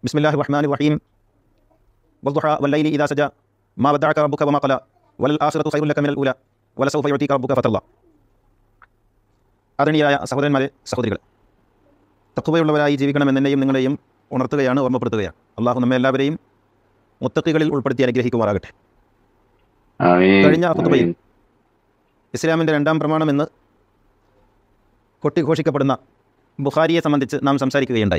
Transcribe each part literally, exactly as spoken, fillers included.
ബിസ്മില്ലാഹിർ റഹ്മാനിർ റഹീം. വദ്ദുഹാ വല്ലൈലി ഇദാ സജാ മാ വദ്ദഅക റബ്ബുക വമാ ഖലാ വലൽ ആഖിറതു ഖൈറുൻ ലക മിനൽ ഊലാ വലസൗഫ യുഅ്തീക റബ്ബുക ഫതർളാ. ആദരണീയരായ സഹോദരന്മാരെ, സഹോദരികളെ, തഖ്വയുള്ളവരായി ജീവിക്കണമെന്നെന്നെയും നിങ്ങളെയും ഉണർത്തുകയാണ്, ഓർമ്മപ്പെടുത്തുകയാണ്. അള്ളാഹു നമ്മെ എല്ലാവരെയും മുത്തഖികളിൽ ഉൾപ്പെടുത്തി അനുഗ്രഹിക്കുമാറാകട്ടെ. കഴിഞ്ഞ ഖുതുബയിൽ ഇസ്ലാമിൻ്റെ രണ്ടാം പ്രമാണമെന്ന് കൊട്ടിഘോഷിക്കപ്പെടുന്ന ബുഖാരിയെ സംബന്ധിച്ച് നാം സംസാരിക്കുകയുണ്ടായി.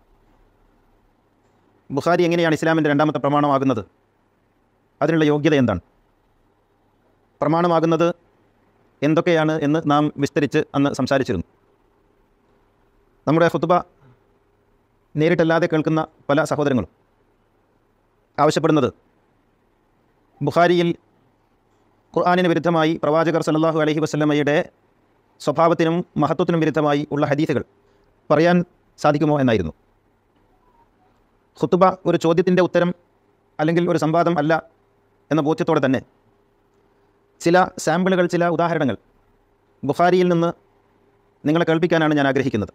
ബുഖാരി എങ്ങനെയാണ് ഇസ്ലാമിൻ്റെ രണ്ടാമത്തെ പ്രമാണമാകുന്നത്? അതിനുള്ള യോഗ്യത എന്താണ്? പ്രമാണമാകുന്നത് എന്തൊക്കെയാണ് എന്ന് നാം വിസ്തരിച്ച് അന്ന് സംസാരിച്ചിരുന്നു. നമ്മുടെ ഖുതുബ നേരിട്ടല്ലാതെ കേൾക്കുന്ന പല സഹോദരങ്ങളും ആവശ്യപ്പെടുന്നത് ബുഖാരിയിൽ ഖുർആനിന് വിരുദ്ധമായി പ്രവാചകർ സല്ലല്ലാഹു അലൈഹി വസല്ലമയുടെ സ്വഭാവത്തിനും മഹത്വത്തിനും വിരുദ്ധമായി ഉള്ള ഹദീസുകൾ പറയാൻ സാധിക്കുമോ എന്നായിരുന്നു. ഖുതുബ ഒരു ചോദ്യത്തിൻ്റെ ഉത്തരം അല്ലെങ്കിൽ ഒരു സംവാദം അല്ല എന്ന ബോധ്യത്തോടെ തന്നെ ചില സാമ്പിളുകൾ, ചില ഉദാഹരണങ്ങൾ ബുഖാരിയിൽ നിന്ന് നിങ്ങളെ കേൾപ്പിക്കാനാണ് ഞാൻ ആഗ്രഹിക്കുന്നത്.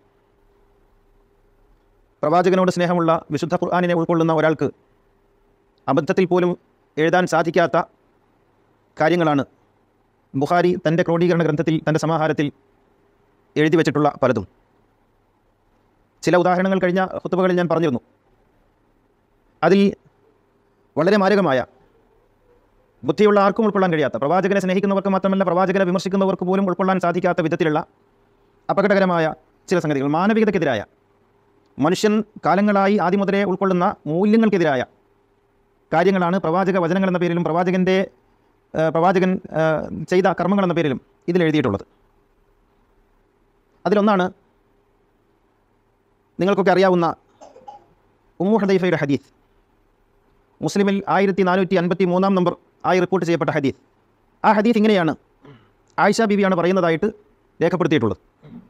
പ്രവാചകനോട് സ്നേഹമുള്ള വിശുദ്ധ ഖുർആനിനെ ഉൾക്കൊള്ളുന്ന ഒരാൾക്ക് അബദ്ധത്തിൽ പോലും എഴുതാൻ സാധിക്കാത്ത കാര്യങ്ങളാണ് ബുഖാരി തൻ്റെ ക്രോഡീകരണ ഗ്രന്ഥത്തിൽ, തൻ്റെ സമാഹാരത്തിൽ എഴുതി വച്ചിട്ടുള്ള പലതും. ചില ഉദാഹരണങ്ങൾ കഴിഞ്ഞ ഖുതുബകളിൽ ഞാൻ പറഞ്ഞിരുന്നു. അതിൽ വളരെ മാരകമായ, ബുദ്ധിയുള്ള ആർക്കും ഉൾക്കൊള്ളാൻ കഴിയാത്ത, പ്രവാചകനെ സ്നേഹിക്കുന്നവർക്ക് മാത്രമല്ല പ്രവാചകനെ വിമർശിക്കുന്നവർക്ക് പോലും ഉൾക്കൊള്ളാൻ സാധിക്കാത്ത വിധത്തിലുള്ള അപകടകരമായ ചില സംഗതികൾ, മാനവികതയ്ക്കെതിരായ, മനുഷ്യൻ കാലങ്ങളായി ആദ്യം മുതലേ ഉൾക്കൊള്ളുന്ന മൂല്യങ്ങൾക്കെതിരായ കാര്യങ്ങളാണ് പ്രവാചക വചനങ്ങൾ എന്ന പേരിലും പ്രവാചകൻ്റെ പ്രവാചകൻ ചെയ്ത കർമ്മങ്ങൾ എന്ന പേരിലും ഇതിൽ എഴുതിയിട്ടുള്ളത്. അതിലൊന്നാണ് നിങ്ങൾക്കൊക്കെ അറിയാവുന്ന ഉമ്മു ഹുദൈഫയുടെ ഹദീസ്. മുസ്ലിമിൽ ആയിരത്തി നാനൂറ്റി അൻപത്തി മൂന്നാം നമ്പർ ആയി റിപ്പോർട്ട് ചെയ്യപ്പെട്ട ഹദീസ്. ആ ഹദീസ് ഇങ്ങനെയാണ് ആയിഷ ബീവിയാണ് പറയുന്നതായിട്ട് രേഖപ്പെടുത്തിയിട്ടുള്ളത്.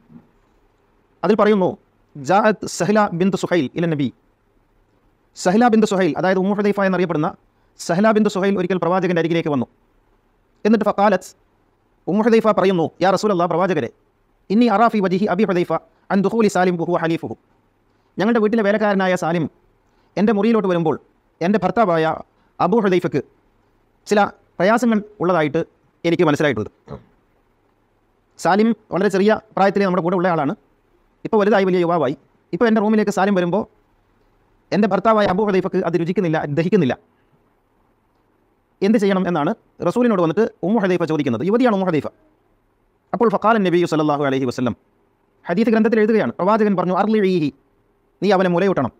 അതിൽ പറയുന്നു, ജാഅത് സഹ്ല ബിന്ത് സുഹൈൽ ഇല നബി. സഹ്ല ബിന്ത് സുഹൈൽ, അതായത് ഉമ്മു ഹുദൈഫ എന്നറിയപ്പെടുന്ന സഹ്ല ബിന്ത് സുഹൈൽ ഒരിക്കൽ പ്രവാചകൻ്റെ അരികിലേക്ക് വന്നു. എന്നിട്ട് ഫഖാലത്ത്, ഉമ്മു ഹുദൈഫ പറയുന്നു, യാ റസൂലല്ലാഹ്, പ്രവാചകരെ, ഇന്നി അറാഫി വജിഹി അബി ഹുദൈഫ അൻ ദുഖൂലി സാലിം വഹുവ ഹലീഫുഹു. ഞങ്ങളുടെ വീട്ടിലെ വേലക്കാരനായ സാലിം എൻ്റെ മുറിയിലോട്ട് വരുമ്പോൾ എൻ്റെ ഭർത്താവായ അബൂ ഹുദൈഫയ്ക്ക് ചില പ്രയാസങ്ങൾ ഉള്ളതായിട്ട് എനിക്ക് മനസ്സിലായിട്ടുണ്ട്. സാലിം വളരെ ചെറിയ പ്രായത്തിൽ നമ്മുടെ കൂടെ ഉള്ള ആളാണ്. ഇപ്പോൾ വലുതായി, വലിയ യുവാവായി. ഇപ്പോൾ എൻ്റെ റൂമിലേക്ക് സാലിം വരുമ്പോൾ എൻ്റെ ഭർത്താവായ അബൂ ഹുദൈഫയ്ക്ക് അത് രുചിക്കുന്നില്ല, ദഹിക്കുന്നില്ല. എന്ത് ചെയ്യണം എന്നാണ് റസൂലിനോട് വന്നിട്ട് ഉമ്മു ഹുദൈഫ ചോദിക്കുന്നത്. യുവതിയാണ് ഉമ്മു ഹുദൈഫ. അപ്പോൾ ഫഖാലൻ നബി സല്ലല്ലാഹു അലൈഹി വസല്ലം, ഹദീസ് ഗ്രന്ഥത്തിൽ എഴുതുകയാണ്, പ്രവാചകൻ പറഞ്ഞു, അർലിഈഹി, നീ അവനെ മുലയൂട്ടണം,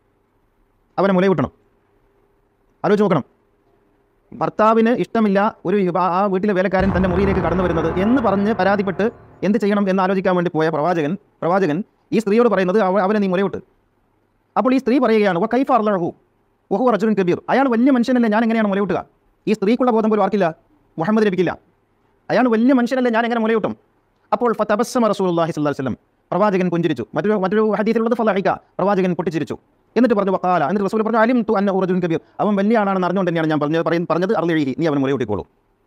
അവനെ മുലയൂട്ടണം. ആലോചിച്ച് നോക്കണം, ഭർത്താവിന് ഇഷ്ടമില്ല ഒരു ആ വീട്ടിലെ വേലക്കാരൻ തൻ്റെ മുറിയിലേക്ക് കടന്നു വരുന്നത് എന്ന് പറഞ്ഞ് പരാതിപ്പെട്ട് എന്ത് ചെയ്യണം എന്ന് ആലോചിക്കാൻ വേണ്ടി പോയ പ്രവാചകൻ പ്രവാചകൻ ഈ സ്ത്രീയോട് പറയുന്നത്, അവനെ നീ മുലയൂട്ട്. അപ്പോൾ ഈ സ്ത്രീ പറയുകയാണ്, വ കൈഫ അർലഹു വഹുവ റജുലുൻ കബീർ, അയാൾ വലിയ മനുഷ്യനല്ലേ, ഞാൻ എങ്ങനെയാണ് മുലയൂട്ടുക? ഈ സ്ത്രീക്കുള്ള ബോധം പോലും ആർക്കില്ല, മുഹമ്മദ് നബിക്കില്ല. അയാൾ വലിയ മനുഷ്യനല്ലേ, ഞാൻ എങ്ങനെ മുലയൂട്ടും? അപ്പോൾ ഫതബസ്സമ റസൂലുള്ളാഹി സ്വല്ലല്ലാഹു അലൈഹി വസല്ലം, പ്രവാചകൻ പുഞ്ചിരിച്ചു. മറ്റൊരു മറ്റൊരു ഹദീസിലുള്ളത് ഫളഹിക, പ്രവാചകൻ പൊട്ടിച്ചിരിച്ചു. എന്നിട്ട് പറഞ്ഞു, വഖാല, എന്നിട്ട് റസൂൽ പറഞ്ഞു, അലിംതു അന്നഹു റജുലുൻ കബീർ, അവൻ വലിയ ആളാണെന്ന് അറിഞ്ഞുകൊണ്ട് തന്നെയാണ് ഞാൻ പറഞ്ഞത് പറഞ്ഞത് അർലിഈഹി, നീ അവൻ മുലയൂട്ടിക്കോളൂ.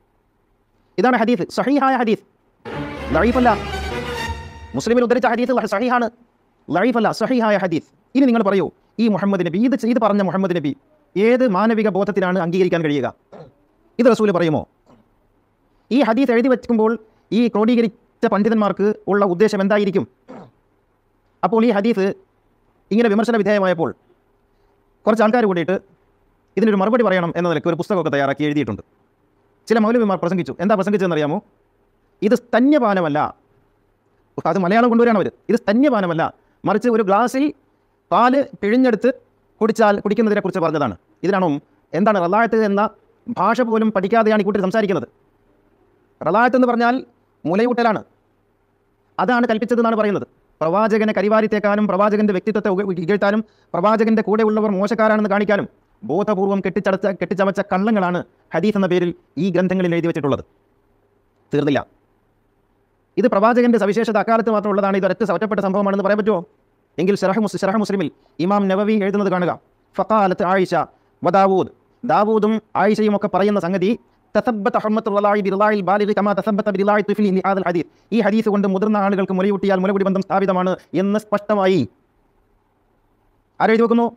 ഇതാണ് ഹദീസ്, സഹീഹായ ഹദീസ്, ലഈഫല്ല. മുസ്ലിമിൽ ഉദ്ധരിച്ച ഹദീസ് സഹീഹാണ്, ലഈഫല്ല, സഹീഹായ ഹദീസ്. ഇനി നിങ്ങൾ പറയൂ, ഈ മുഹമ്മദ് നബി, ഇത് ഇത് പറഞ്ഞ മുഹമ്മദ് നബി ഏത് മാനവിക ബോധത്തിലാണ് അംഗീകരിക്കാൻ കഴിയുക? ഇത് റസൂൽ പറയുമോ? ഈ ഹദീസ് എഴുതി വയ്ക്കുമ്പോൾ ഈ ക്രോഡീകരിച്ച പണ്ഡിതന്മാർക്ക് ഉള്ള ഉദ്ദേശം എന്തായിരിക്കും? അപ്പോൾ ഈ ഹദീസ് ഇങ്ങനെ വിമർശന വിധേയമായപ്പോൾ കുറച്ച് ആൾക്കാർ കൂടിയിട്ട് ഇതിനൊരു മറുപടി പറയണം എന്ന നിലയ്ക്ക് ഒരു പുസ്തകമൊക്കെ തയ്യാറാക്കി എഴുതിയിട്ടുണ്ട്. ചില മൗലവിമാർ പ്രസംഗിച്ചു. എന്താ പ്രസംഗിച്ചതെന്നറിയാമോ? ഇത് സ്തന്യപാനമല്ല, അത് മലയാളം കൊണ്ടുവരാണ് അവർ. ഇത് സ്തന്യപാനമല്ല, മറിച്ച് ഒരു ഗ്ലാസ്സിൽ പാല് പിഴിഞ്ഞെടുത്ത് കുടിച്ചാൽ കുടിക്കുന്നതിനെ കുറിച്ച് പറഞ്ഞതാണ്. ഇതിനാണോ എന്താണ് റലായത്ത് എന്ന ഭാഷ പോലും പഠിക്കാതെയാണ് ഈ കൂട്ടി സംസാരിക്കുന്നത്. റലായത്ത് എന്ന് പറഞ്ഞാൽ മുലയൂട്ടലാണ്, അതാണ് കൽപ്പിച്ചതെന്നാണ് പറയുന്നത്. പ്രവാചകനെ കരിവാരിത്തേക്കാനും പ്രവാചകൻ്റെ വ്യക്തിത്വത്തെ ഇകഴ്ത്താനും പ്രവാചകൻ്റെ കൂടെയുള്ളവർ മോശക്കാരാണെന്ന് കാണിക്കാനും ബോധപൂർവം കെട്ടിച്ചടച്ച കെട്ടിച്ചമച്ച കള്ളങ്ങളാണ് ഹദീസ് എന്ന പേരിൽ ഈ ഗ്രന്ഥങ്ങളിൽ എഴുതി വെച്ചിട്ടുള്ളത്. തീർന്നില്ല. ഇത് പ്രവാചകൻ്റെ സവിശേഷത അക്കാലത്ത് മാത്രമുള്ളതാണ്, ഇത് ഒരൊറ്റ ഒറ്റപ്പെട്ട സംഭവമാണെന്ന് പറയാൻ പറ്റുമോ? എങ്കിൽ ശറഹ് മുസ് ശറഹ് മുസ്ലിമിൽ ഇമാം നവവി എഴുതുന്നത് കാണുക. ഫഖാലത്ത് ആയിഷ വ ദാവൂദ്, ദാവൂദും ആയിഷയും ഒക്കെ പറയുന്ന സംഗതി, തസബ്ബത ഹുർമത്തുൽ റളാഇ ബിറളാഇൽ ബാലിഗി കമാ തസബ്ബത ബിറളാഇ തുഫ്ലി ലി ഹാദൽ ഹദീസ്. ഈ ഹദീസ് കൊണ്ട് മുതിർന്ന ആളുകൾക്ക് മുലയൂട്ടിയാൽ മുലകുടി ബന്ധം സ്ഥാപിതമാണ് എന്ന് സ്പഷ്ടമായി. ആരെഴുതി വെക്കുന്നു?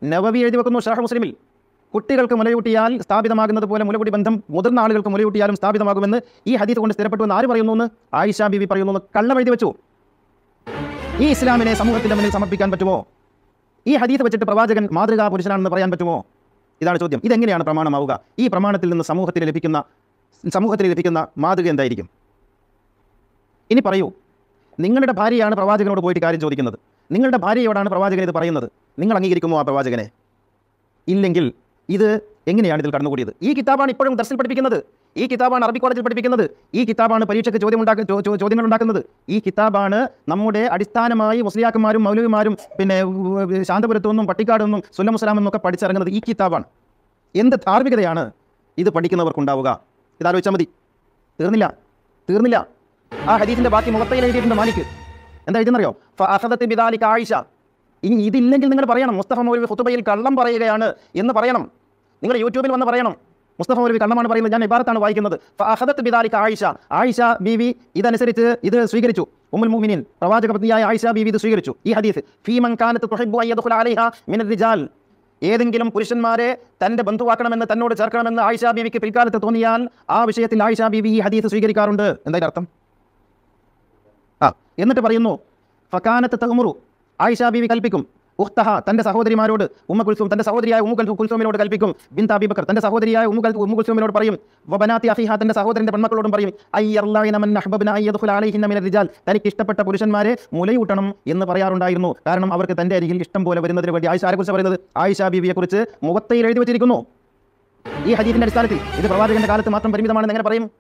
നവവി എഴുതി വെക്കുന്നു ഷറഹ് മുസ്ലിമിൽ, കുട്ടികൾക്ക് മുലയൂട്ടിയാൽ സ്ഥാപിതമാകുന്നത് പോലെ മുലകുടി ബന്ധം മുതിർന്ന ആളുകൾക്ക് മുലയൂട്ടിയാലും സ്ഥാപിതമാകുമെന്ന് ഈ ഹദീസ് കൊണ്ട് സ്ഥിരപ്പെട്ടു എന്ന് ആര് പറയുന്നു എന്ന് ആയിഷ ബീവി പറയുന്നു എന്ന് കള്ളം എഴുതി വെച്ചു. ഈ ഇസ്ലാമിനെ സമൂഹത്തിന്റെ മുന്നിൽ സമർപ്പിക്കാൻ പറ്റുമോ? ഈ ഹദീസ് വെച്ചിട്ട് പ്രവാചകൻ മാതൃകാ പുരുഷനാണെന്ന് പറയാൻ പറ്റുമോ? ഇതാണ് ചോദ്യം. ഇതെങ്ങനെയാണ് പ്രമാണമാവുക? ഈ പ്രമാണത്തിൽ നിന്ന് സമൂഹത്തിൽ ലഭിക്കുന്ന സമൂഹത്തിൽ ലഭിക്കുന്ന മാതൃക എന്തായിരിക്കും? ഇനി പറയൂ, നിങ്ങളുടെ ഭാര്യയാണ് പ്രവാചകനോട് പോയിട്ട് കാര്യം ചോദിക്കുന്നത്, നിങ്ങളുടെ ഭാര്യയോടാണ് പ്രവാചകൻ ഇത് പറയുന്നത്, നിങ്ങൾ അംഗീകരിക്കുമോ ആ പ്രവാചകനെ? ഇല്ലെങ്കിൽ ഇത് എങ്ങനെയാണ് ഇതിൽ കടന്നുകൂടിയത്? ഈ കിതാബാണ് ഇപ്പോഴും ദർസിൽ പഠിപ്പിക്കുന്നത്, ഈ കിതാബാണ് അറബി കോളേജിൽ പഠിപ്പിക്കുന്നത്, ഈ കിതാബാണ് പരീക്ഷയ്ക്ക് ചോദ്യം ഉണ്ടാക്ക ചോദ്യങ്ങൾ ഉണ്ടാക്കുന്നത്, ഈ കിതാബാണ് നമ്മുടെ അടിസ്ഥാനമായി മുസ്ലിയാക്കന്മാരും മൗലവിമാരും പിന്നെ ശാന്തപുരത്തുനിന്നും പട്ടിക്കാടെന്നും സുല്ലമുസ്ലാമെന്നൊക്കെ പഠിച്ചിറങ്ങുന്നത് ഈ കിതാബാണ്. എന്ത് ധാർമ്മികതയാണ് ഇത് പഠിക്കുന്നവർക്കുണ്ടാവുക? ഇതാലോചിച്ചാൽ മതി. തീർന്നില്ല തീർന്നില്ല ആ ഹദീസിന്റെ ബാക്കി മുഖത്തയിൽ എഴുതിയിട്ടുണ്ട് മാലിക്. എന്താ എഴുതുന്നറിയോ? ഫഅഖദത് ബിദാലിക ആയിഷ. ഇനി ഇതില്ലെങ്കിൽ നിങ്ങൾ പറയണം മുസ്തഫ മൗലവി ഖുതുബയിൽ കള്ളം പറയുകയാണ് എന്ന് പറയണം. നിങ്ങൾ യൂട്യൂബിൽ വന്ന് പറയണം മുസ്തഫ മൗലവി കള്ളമാണ് പറയുന്നത്, ഞാൻ ഇബാറത്താണ് വായിക്കുന്നത്. ഫഅഖദത് ബിദാലിക ആയിഷ. ആയിഷ ബീവി ഇതനുസരിച്ച് ഇത് സ്വീകരിച്ചു. ഉമ്മുൽ മുഅ്മിനീൻ പ്രവാചക പത്നിയായ ആയിഷ ബീവി ഇത് സ്വീകരിച്ചു. ഈ ഹദീസ് ഫീ മൻ കാനത് തുഹിബ്ബു അൻ യദ്ഖുല അലൈഹാ മിനർ റിജാൽ, ഏതെങ്കിലും പുരുഷന്മാരെ തൻ്റെ ബന്ധുവാക്കണമെന്ന് തന്നോട് ചേർക്കണമെന്ന് ആയിഷ ബീവിക്ക് പിൽക്കാലത്ത് തോന്നിയാൽ ആ വിഷയത്തിൽ ആയിഷ ബീവി ഈ ഹദീസ് സ്വീകരിക്കാറുണ്ട്. എന്തായാലും അർത്ഥം ആ എന്നിട്ട് പറയുന്നു ഫകാനത്ത് തഅ്മുറു, ആയിഷ ബീവി കൽപ്പിക്കും, ഉഖ്തഹ തൻ്റെ സഹോദരിമാരോട്, ഉമ്മ കുൽസൂം തൻ്റെ സഹോദരിയായ ഉമ്മു കുൽസൂമിനോട് കൽപ്പിക്കും, ബിൻത് അബീ ബക്കർ തൻ്റെ സഹോദരിയായ ഉമ്മു ഉമ്മു കുൽസൂമിനോട് പറയും, വബനാതി അഖീഹ തൻ്റെ സഹോദരൻ്റെ പെൺമക്കളോടും പറയും, അയ്യർലൈന മൻ അഹ്ബബ്ന അൻ യദ്ഖുല അലൈഹിന്ന മിനർ റിജാൽ, തനിക്ക് ഇഷ്ടപ്പെട്ട പുരുഷന്മാരെ മുലയൂട്ടണം എന്ന് പറയാറുണ്ടായിരുന്നു. കാരണം അവർക്ക് തൻ്റെ അരികിൽ ഇഷ്ടം പോലെ വരുന്നതിന് വേണ്ടി. ആയിഷ ആരെക്കുറിച്ച് പറയുന്നത്? ആയിഷ ബീവിയെ കുറിച്ച് മുവത്തയിൽ എഴുതി വെച്ചിരിക്കുന്നു. ഈ ഹദീസിന്റെ അടിസ്ഥാനത്തിൽ ഇത് പ്രവാചകന്റെ കാലത്ത് മാത്രം പരിമിതമാണെന്ന് എങ്ങനെ പറയും?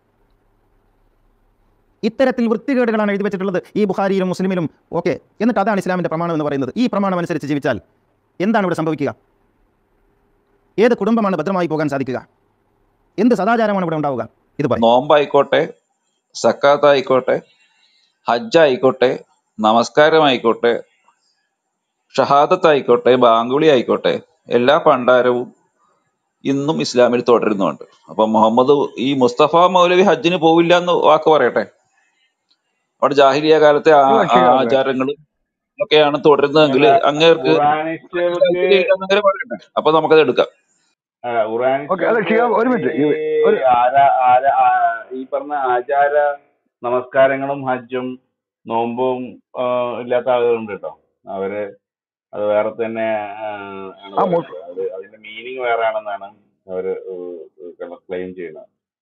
ഇത്തരത്തിൽ വൃത്തികേടുകളാണ് എഴുതി വെച്ചിട്ടുള്ളത് ഈ ബുഖാരിയിലും മുസ്ലിമിലും ഓക്കെ. എന്നിട്ട് അതാണ് ഇസ്ലാമിൻ്റെ പ്രമാണം എന്ന് പറയുന്നത്. ഈ പ്രമാണം അനുസരിച്ച് ജീവിച്ചാൽ എന്താണ് ഇവിടെ സംഭവിക്കുക? ഏത് കുടുംബമാണ് ഭദ്രമായി പോകാൻ സാധിക്കുക? എന്ത് സദാചാരമാണ് ഇവിടെ ഉണ്ടാവുക? ഇത് പറയും. നോമ്പായിക്കോട്ടെ, സക്കാത്ത് ആയിക്കോട്ടെ, ഹജ്ജ് ആയിക്കോട്ടെ, നമസ്കാരം ആയിക്കോട്ടെ, ഷഹാദത്ത് ആയിക്കോട്ടെ, ബാങ്കുളി ആയിക്കോട്ടെ, എല്ലാ പണ്ടാരവും ഇന്നും ഇസ്ലാമിൽ തുടരുന്നുണ്ട്. അപ്പൊ മുഹമ്മദ് ഈ മുസ്തഫ മൗലവി ഹജ്ജിന് പോവില്ല എന്ന് വാക്ക് പറയട്ടെ. അവിടെ ജാഹിലിയ കാലത്തെ ആ ആചാരങ്ങളും ഒക്കെയാണ് തുടരുന്നതെങ്കിൽ അങ്ങേർക്ക് പറയട്ടെ, അപ്പൊ നമുക്കത് എടുക്കാം. ഈ പറഞ്ഞ ആചാര നമസ്കാരങ്ങളും ഹജ്ജും നോമ്പും ഇല്ലാത്ത ആളുകളുണ്ട് കേട്ടോ. അവര് അത് വേറെ തന്നെ അതിന്റെ മീനിങ് വേറെ ആണെന്നാണ് അവര് ക്ലെയിം ചെയ്യുന്നത്.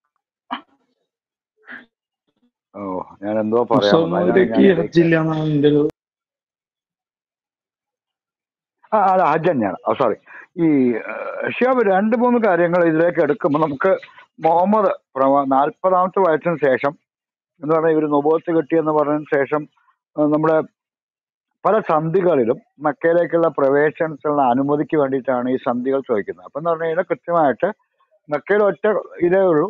ഓ ഞാൻ എന്തോ പറയാം. ആ അതെ ഹജ്ജ് തന്നെയാണ്. ഓ സോറി. ഈ ഷിയാബ് രണ്ട് മൂന്ന് കാര്യങ്ങൾ ഇതിലേക്ക് എടുക്കുമ്പോൾ നമുക്ക് മുഹമ്മദ് നാൽപ്പതാമത്തെ വയസ്സിന് ശേഷം എന്ന് പറഞ്ഞാൽ ഇവർ നുബുവത്ത് കിട്ടിയെന്ന് പറഞ്ഞതിന് ശേഷം നമ്മുടെ പല സന്ധികളിലും മക്കയിലേക്കുള്ള പ്രവേശനത്തിനുള്ള അനുമതിക്ക് വേണ്ടിയിട്ടാണ് ഈ സന്ധികൾ ചോദിക്കുന്നത്. അപ്പം എന്ന് പറഞ്ഞു കഴിഞ്ഞാൽ കൃത്യമായിട്ട് മക്കയിൽ ഒറ്റ ഇതേ ഉള്ളൂ,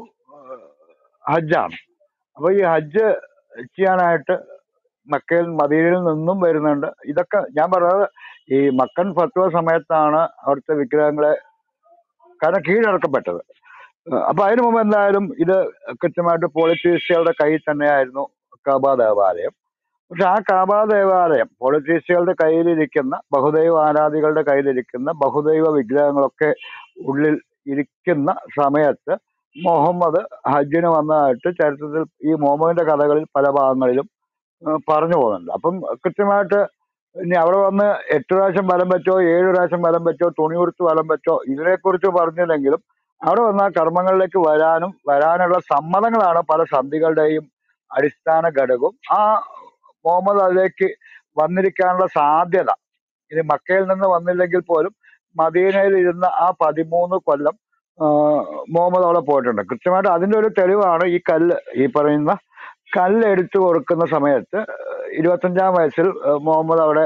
ഹജ്ജാണ്. അപ്പോൾ ഈ ഹജ്ജ് ചെയ്യാനായിട്ട് മക്കയിൽ മദീനയിൽ നിന്നും വരുന്നുണ്ട്. ഇതൊക്കെ ഞാൻ പറഞ്ഞത് ഈ മക്കൻ ഫത്വ സമയത്താണ് അവിടുത്തെ വിഗ്രഹങ്ങളെ കാരണം കീഴടക്കപ്പെട്ടത്. അപ്പൊ അതിനു മുമ്പ് എന്തായാലും ഇത് കൃത്യമായിട്ട് പോളിറ്റീഷ്യകളുടെ കയ്യിൽ തന്നെയായിരുന്നു കാബ ദേവാലയം. പക്ഷെ ആ കാബ ദേവാലയം പോളിറ്റീഷ്യകളുടെ കയ്യിലിരിക്കുന്ന ബഹുദൈവ ആരാധികളുടെ കയ്യിലിരിക്കുന്ന ബഹുദൈവ വിഗ്രഹങ്ങളൊക്കെ ഉള്ളിൽ ഇരിക്കുന്ന സമയത്ത് മുഹമ്മദ് ഹജ്ജിന് വന്നതായിട്ട് ചരിത്രത്തിൽ ഈ മുഹമ്മദിന്റെ കഥകളിൽ പല ഭാഗങ്ങളിലും പറഞ്ഞു പോകുന്നുണ്ട്. അപ്പം കൃത്യമായിട്ട് ഇനി അവിടെ വന്ന് എട്ട് പ്രാവശ്യം വലം പറ്റോ ഏഴ് പ്രാവശ്യം വലം പറ്റോ തുണി ഉടുത്ത് വലം പറ്റോ ഇതിനെക്കുറിച്ച് പറഞ്ഞില്ലെങ്കിലും അവിടെ വന്ന കർമ്മങ്ങളിലേക്ക് വരാനും വരാനുള്ള സമ്മതങ്ങളാണ് പല സന്ധികളുടെയും അടിസ്ഥാന ഘടകവും. ആ മുഹമ്മദ് അതിലേക്ക് വന്നിരിക്കാനുള്ള സാധ്യത ഇനി മക്കയിൽ നിന്ന് വന്നില്ലെങ്കിൽ പോലും മദീനയിൽ ഇരുന്ന ആ പതിമൂന്ന് കൊല്ലം മുഹമ്മദ് അവിടെ പോയിട്ടുണ്ട്. കൃത്യമായിട്ട് അതിൻ്റെ ഒരു തെളിവാണ് ഈ കല്ല്, ഈ പറയുന്ന കല്ല് എടുത്തു കൊടുക്കുന്ന സമയത്ത് ഇരുപത്തഞ്ചാം വയസ്സിൽ മുഹമ്മദ് അവിടെ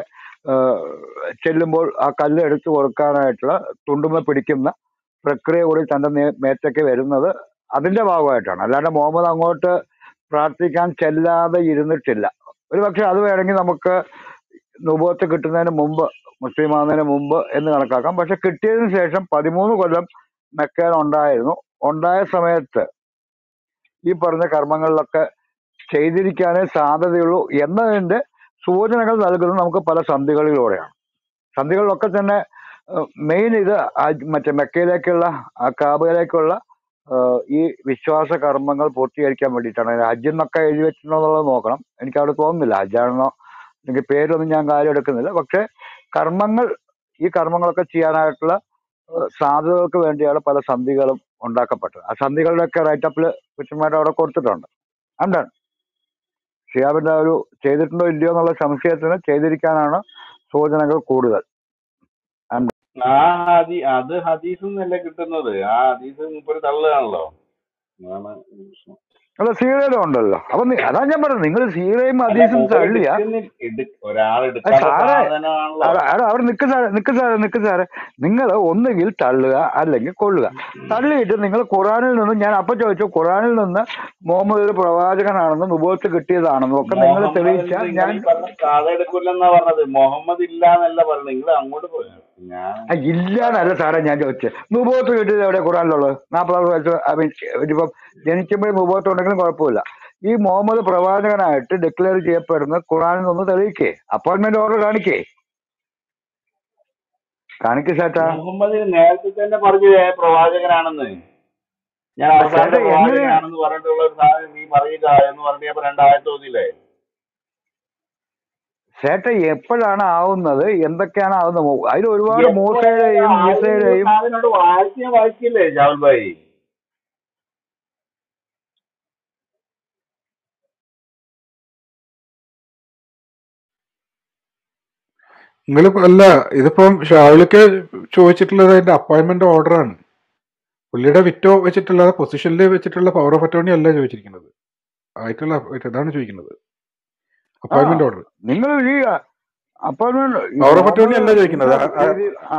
ചെല്ലുമ്പോൾ ആ കല്ല് എടുത്തു കൊടുക്കാനായിട്ടുള്ള തുണ്ടുമ പിടിക്കുന്ന പ്രക്രിയ കൂടി തൻ്റെ മേത്തേക്ക് വരുന്നത് അതിൻ്റെ ഭാഗമായിട്ടാണ്. അല്ലാണ്ട് മുഹമ്മദ് അങ്ങോട്ട് പ്രാർത്ഥിക്കാൻ ചെല്ലാതെ ഇരുന്നിട്ടില്ല. ഒരു പക്ഷെ അത് വേണമെങ്കിൽ നമുക്ക് നുബുവത്ത് കിട്ടുന്നതിന് മുമ്പ് മുസ്ലിം ആകുന്നതിന് മുമ്പ് എന്ന് കണക്കാക്കാം. പക്ഷെ കിട്ടിയതിന് ശേഷം പതിമൂന്ന് കൊല്ലം മെക്കയിൽ ഉണ്ടായിരുന്നു. ഉണ്ടായ സമയത്ത് ഈ പറഞ്ഞ കർമ്മങ്ങളിലൊക്കെ ചെയ്തിരിക്കാനേ സാധ്യതയുള്ളൂ എന്നതിൻ്റെ സൂചനകൾ നൽകുന്നത് നമുക്ക് പല സന്ധികളിലൂടെയാണ്. സന്ധികളിലൊക്കെ തന്നെ മെയിൻ ഇത് ഹജ്ജ് മറ്റേ മെക്കയിലേക്കുള്ള ആ കാബയിലേക്കുള്ള ഏഹ്, ഈ വിശ്വാസ കർമ്മങ്ങൾ പൂർത്തീകരിക്കാൻ വേണ്ടിയിട്ടാണ്. ഹജ്ജ് എന്നൊക്കെ എഴുതി വെച്ചിട്ടുണ്ടോ എന്നുള്ളത് നോക്കണം. എനിക്ക് അവിടെ തോന്നുന്നില്ല ഹജ്ജാണെന്നോ എനിക്ക് പേരൊന്നും ഞാൻ കാര്യം എടുക്കുന്നില്ല. പക്ഷെ കർമ്മങ്ങൾ ഈ കർമ്മങ്ങളൊക്കെ ചെയ്യാനായിട്ടുള്ള ഏഹ്, സാധ്യതകൾക്ക് വേണ്ടിയാണ് പല സന്ധികളും ഉണ്ടാക്കപ്പെട്ടത്. ആ സന്ധികളുടെയൊക്കെ റൈറ്റപ്പിൽ കൃത്യമായിട്ട് അവിടെ കൊടുത്തിട്ടുണ്ട്. എന്താണ് ഷിയാബിന്റെ ഒരു ചെയ്തിട്ടുണ്ടോ ഇല്ലയോ എന്നുള്ള സംശയത്തിന് ചെയ്തിരിക്കാനാണ് സൂചനകൾ കൂടുതൽ. And ആ ഹദീ അത് ഹദീസിൽ നിന്നല്ലേ കിട്ടുന്നത്. ആ ഹദീസ് മുപ്പൊരു തള്ളുകയാണല്ലോ. അതാണ് പ്രശ്നം. അല്ല സീറയിലും ഉണ്ടല്ലോ. അപ്പൊ നി- അതാ ഞാൻ പറഞ്ഞത്, നിങ്ങൾ സീറയും അല്ല ഹദീസും മൂപ്പര് തള്ളിയ എടുക്കുന്ന എടു ഒരാൾ അത് എടുക്കാത്ത സാറേ സാധനമാണല്ലോ. അവിടെ അവിടെ അവിടെ നിക്ക് സാറേ നിക്ക് സാറേ നിക്ക് സാറേ നിങ്ങൾ ഒന്നുകിൽ തള്ളുക അല്ലെങ്കിൽ കൊള്ളുക. തള്ളിയിട്ട് നിങ്ങൾ ഖുറാനിൽ നിന്ന്, ഞാൻ അപ്പൊ ചോദിച്ചു, ഖുറാനിൽ നിന്ന് മുഹമ്മദ് ഒരു പ്രവാചകനാണെന്നും നുബുവത്ത് കിട്ടിയതാണെന്നും ഒക്കെ നിങ്ങൾ മുഹമ്മദ് തെളിയിച്ചാൽ നിങ്ങൾ ഞാൻ ഈ പറഞ്ഞ കഥ എടുക്കില്ലെന്നാ പറഞ്ഞത്. മുഹമ്മദ് ഇല്ല എന്നല്ല പറഞ്ഞത്. നിങ്ങൾ അങ്ങോട്ട് പോയി ഞാൻ ആ, ഇല്ലാന്നല്ല സാറേ ഞാൻ ചോദിച്ചത്. നുബുവത്ത് കിട്ടിയത് എവിടെ ഖുറാനിലുള്ളത്? നാൽപ്പതാം വയസ്സ് ഐ മീൻ ഇപ്പം ജനിക്കുമ്പോൾ നുബുവത്ത് ഉണ്ടെങ്കിലും കുഴപ്പമില്ല. ഈ മുഹമ്മദ് പ്രവാചകനായിട്ട് ഡിക്ലെയർ ചെയ്യപ്പെടുന്ന ഖുറാനിൽ നിന്ന് തെളിയിക്കേ, അപ്പോയിന്റ്മെന്റ് ഓർഡർ കാണിക്കേ, കാണിക്കേ ചേട്ടാ. മുഹമ്മദിന് നേരത്തെ തന്നെ പറഞ്ഞു പ്രവാചകനാണെന്ന്. ഞാൻ ആ, അവസാനത്തെ ചേട്ടാ എങ്ങനെ പ്രവാചകനാണെന്ന് പറഞ്ഞിട്ടുള്ള ഒരു സാധനം നീ പറയുക എന്ന് പറഞ്ഞപ്പോ രണ്ടായിരത്തി തോന്നിയില്ലേ? ചേട്ട എപ്പോഴാണ് ആവുന്നത്, എന്തൊക്കെയാണ് ആവുന്നത്? മൂ- അതിൽ ഒരുപാട് എപ്പോഴാണ് മൂസയുടെയും ആദ്യം ഈസയുടെയും സാധനോട് വായിച്ച വായിക്കില്ലേ ജാവൽ ഭായി? നിങ്ങൾ അല്ല, ഇതിപ്പം ഷാവുലിക്ക് ചോദിച്ചിട്ടുള്ളത് അതിന്റെ അപ്പോയിന്റ്മെന്റ് ഓർഡർ ആണ്. പുള്ളിയുടെ വിറ്റോ വെച്ചിട്ടുള്ള പൊസിഷനിൽ വെച്ചിട്ടുള്ള പവർ ഓഫ് അറ്റോർണി അല്ല ചോദിച്ചിരിക്കുന്നത്, ആയിട്ടുള്ള ഇതാണ് ചോദിക്കുന്നത്, ആ അപ്പോയിന്റ്മെന്റ് ഓർഡർ. നിങ്ങൾ ഈ അപ്പോയിന്റ്മെന്റ് ഈ പവർ ഓഫ് അറ്റോർണി മുഹമ്മദ് അല്ല ചോദിക്കുന്നത്. നിങ്ങൾ ആ- ആ- രീതി ആ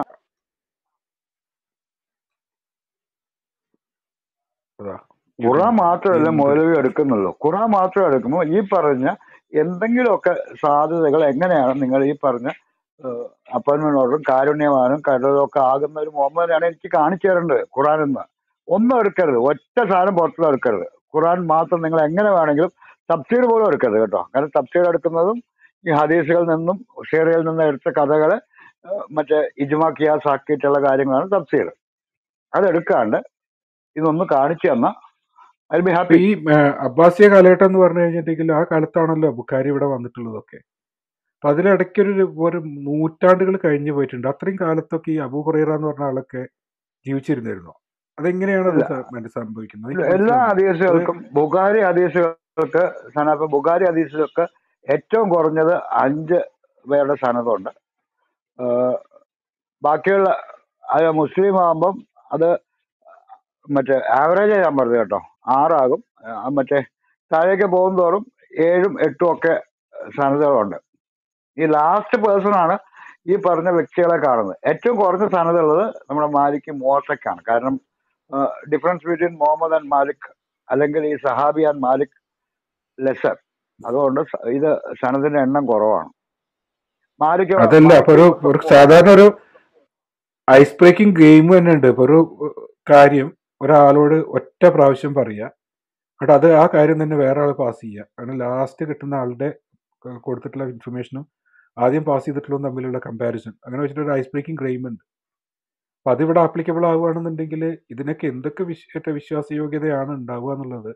അതാ ഖുറാൻ മ്യൂട്ട് ചെയ്തു. മാത്രമല്ല എന്ത് മൗലവി എടുക്കുന്നുള്ളൂ. ഖുറാൻ മാത്രം എടുക്കുമ്പോൾ ഈ പറഞ്ഞ എന്തെങ്കിലുമൊക്കെ സാധ്യതകൾ എങ്ങനെയാണ് നിങ്ങൾ ഈ പറഞ്ഞ അപ്പോയിന്റ്മെന്റ് ഓർഡറും കാരുണ്യവാനും കരുതലും ഒക്കെ ആകുന്ന ഒരു മുഹമ്മദിനാണ് എനിക്ക് കാണിച്ചു തരേണ്ടത്. ഖുറാനിൽ നിന്ന് ഒന്നും എടുക്കരുത്, ഒറ്റ സാധനം പുറത്തുനിന്ന് എടുക്കരുത്. ഖുറാൻ മാത്രം നിങ്ങൾ എങ്ങനെ വേണമെങ്കിലും തഫ്സീർ പോലും എടുക്കരുത് കേട്ടോ. കാരണം തഫ്സീർ എടുക്കുന്നതും ഈ ഹദീസുകളിൽ നിന്നും ഷെറിയിൽ നിന്നും എടുത്ത കഥകള് ഏഹ് മറ്റേ ഇജ്മാ കിയാസ് ആക്കിയിട്ടുള്ള കാര്യങ്ങളാണ് തഫ്സീർ. അതെടുക്കാണ്ട് ഇതൊന്ന് കാണിച്ചു തന്നാൽ ഐ ബി ഇപ്പൊ ഹാപ്പി. ഈ ആ, അബ്ബാസിയ കാലഘട്ടം എന്ന് പറഞ്ഞു കഴിഞ്ഞിട്ടുണ്ടെങ്കിൽ ആ കാലത്താണല്ലോ ബുഖാരി ഇവിടെ വന്നിട്ടുള്ളതൊക്കെ. അപ്പൊ അതിലിടയ്ക്കൊരു ഒരു നൂറ്റാണ്ടുകൾ കഴിഞ്ഞു പോയിട്ടുണ്ട്. അത്രയും കാലത്തൊക്കെ ഈ അബൂ ഹുറൈറ എന്ന് പറഞ്ഞ ആളൊക്കെ ജീവിച്ചിരുന്നിരുന്നു. അതെങ്ങനെയാണ് അത് ഇല്ല സ- മറ്റേ സംഭവിക്കുന്നത്? ഇല്ല, എനിക്ക് എല്ലാ മനസ്സിലാവുന്നില്ല അത്. ഹദീസുകൾക്കും ബുഖാരി ഹദീസുകൾക്ക് സനഫ് ബുഖാരി ഹദീസിലൊക്കെ ഏറ്റവും കുറഞ്ഞത് അഞ്ച് പേരുടെ സനതുണ്ട്. ഏഹ് ബാക്കിയുള്ള അത് മുസ്ലിം ആകുമ്പം അത് മറ്റേ ആവറേജ് ഞാൻ പറഞ്ഞു കേട്ടോ, ആറാകും. ആ, മറ്റേ താഴേക്ക് പോകും തോറും ഏഴും എട്ടും ഒക്കെ സനതകളുണ്ട്. ഈ ലാസ്റ്റ് പേഴ്സൺ ആണ് ഈ പറഞ്ഞ വ്യക്തികളെ കാണുന്നത്. ഏറ്റവും കുറഞ്ഞ സനത ഉള്ളത് നമ്മുടെ മാലിക് മുവാസക്കാണ്. കാരണം difference between Muhammad and Malik അല്ലെങ്കിൽ ഈ സഹാബി ആൻഡ് മാലിക് ലെസർ. അതുകൊണ്ട് സ- ഇത് സനദിന്റെ എണ്ണം കുറവാണ്. മാലിക് അതല്ല, അപ്പൊ മാലിക് ഒരു മുസ- ഒരു മു- സാധാരണ ഒരു ഐസ് ബ്രേക്കിംഗ് ഗെയിം തന്നെ ഉണ്ട്. ഇപ്പൊ ഒരു കാര്യം ഒരാളോട് ഒറ്റ പ്രാവശ്യം പറയുക, എന്നിട്ട് അത് ആ കാര്യം തന്നെ വേറെ ആൾ പാസ് ചെയ്യുക. അങ്ങനെ ലാസ്റ്റ് കിട്ടുന്ന ആളുടെ ക- കൊടുത്തിട്ടുള്ള ഇൻഫർമേഷനും ആദ്യം പാസ് ചെയ്തിട്ടുള്ളതും തമ്മിലുള്ള കമ്പാരിസൺ, അങ്ങനെ വെച്ചിട്ട് ഒരു ഐസ് ബ്രേക്കിംഗ് ഗെയിം ഉണ്ട്. അപ്പൊ അതിവിടെ ആപ്ലിക്കബിൾ ആവുകയാണെന്നുണ്ടെങ്കിൽ ഇതിനൊക്കെ എന്തൊക്കെ വിശ്വ വിശ്വാസയോഗ്യതയാണ് ഉണ്ടാവുക എന്നുള്ളത്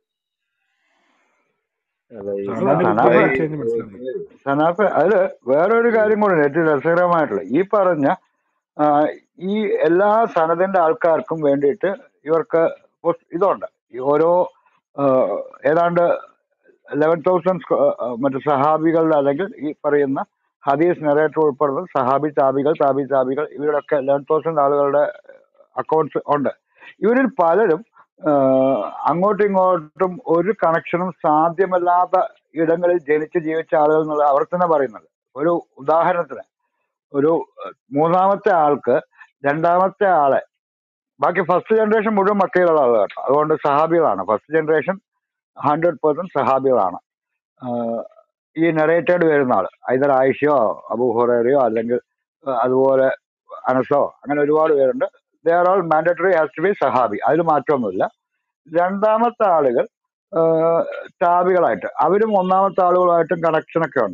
അല്ല ഈ അല്ല സാമാന്യ ബുദ്ധി സനാഫ് ഉപയോഗിച്ച് കഴിഞ്ഞാൽ മനസ്സിലാവുന്നത്. സനാഫ് അതില് വേറൊരു കാര്യം കൂടെ ഏറ്റവും രസകരമായിട്ടുള്ള ഈ പറഞ്ഞ ആ, ഈ എല്ലാ സനദിന്റെ ആൾക്കാർക്കും വേണ്ടിയിട്ട് ഇവർക്ക് പൊസ്- ഇതുണ്ട്. ഈ ഓരോ ആ, ഏതാണ്ട് ലെവൻ തൗസൻഡ് മറ്റു സഹാബികളുടെ അല്ലെങ്കിൽ ഈ പറയുന്ന ഹദീസ് നെറേറ്റർ ഉൾപ്പെടുന്ന സഹാബി താബികൾ താബി താബികൾ ഇവരുടെയൊക്കെ ലെവൻ തൗസൻഡ് ആളുകളുടെ അക്കൗണ്ട്സ് ഉണ്ട്. ഇവരിൽ പലരും ആ, അങ്ങോട്ടും ഇങ്ങോട്ടും ഒരു കണക്ഷനും സാധ്യമല്ലാത്ത ഇടങ്ങളിൽ ജനിച്ച് ജീവിച്ച ആളുകൾ എന്നുള്ള അവർ തന്നെ പറയുന്നത്. ഒരു ഉദാഹരണത്തിന് ഒരു അഹ്, മൂന്നാമത്തെ ആൾക്ക് രണ്ടാമത്തെ ആളെ, ബാക്കി ഫസ്റ്റ് ജനറേഷൻ മുഴുവൻ മക്കയിലുള്ള ആളുകൾ കേട്ടോ. അതുകൊണ്ട് സഹാബികളാണ്. ഫസ്റ്റ് ജനറേഷൻ ഹൺഡ്രഡ് പെർസെന്റ് സഹാബികളാണ്. ആഹ് ഈ നെറേറ്റഡ് വരുന്ന ആള് ഐതർ ആയിഷയോ അബൂ ഹുറൈറയോ അല്ലെങ്കിൽ അഹ് അതുപോലെ അനസോ, അങ്ങനെ ഒരുപാട് പേരുണ്ട്. They are all mandatory has to be സഹാബി, അതിൽ മാറ്റമൊന്നുമില്ല. രണ്ടാമത്തെ ആളുകൾ ആഹ് താബികളായിട്ട് അവരും ഒന്നാമത്തെ ആളുകളായിട്ടും കണക്ഷനൊക്കെ ഉണ്ട്.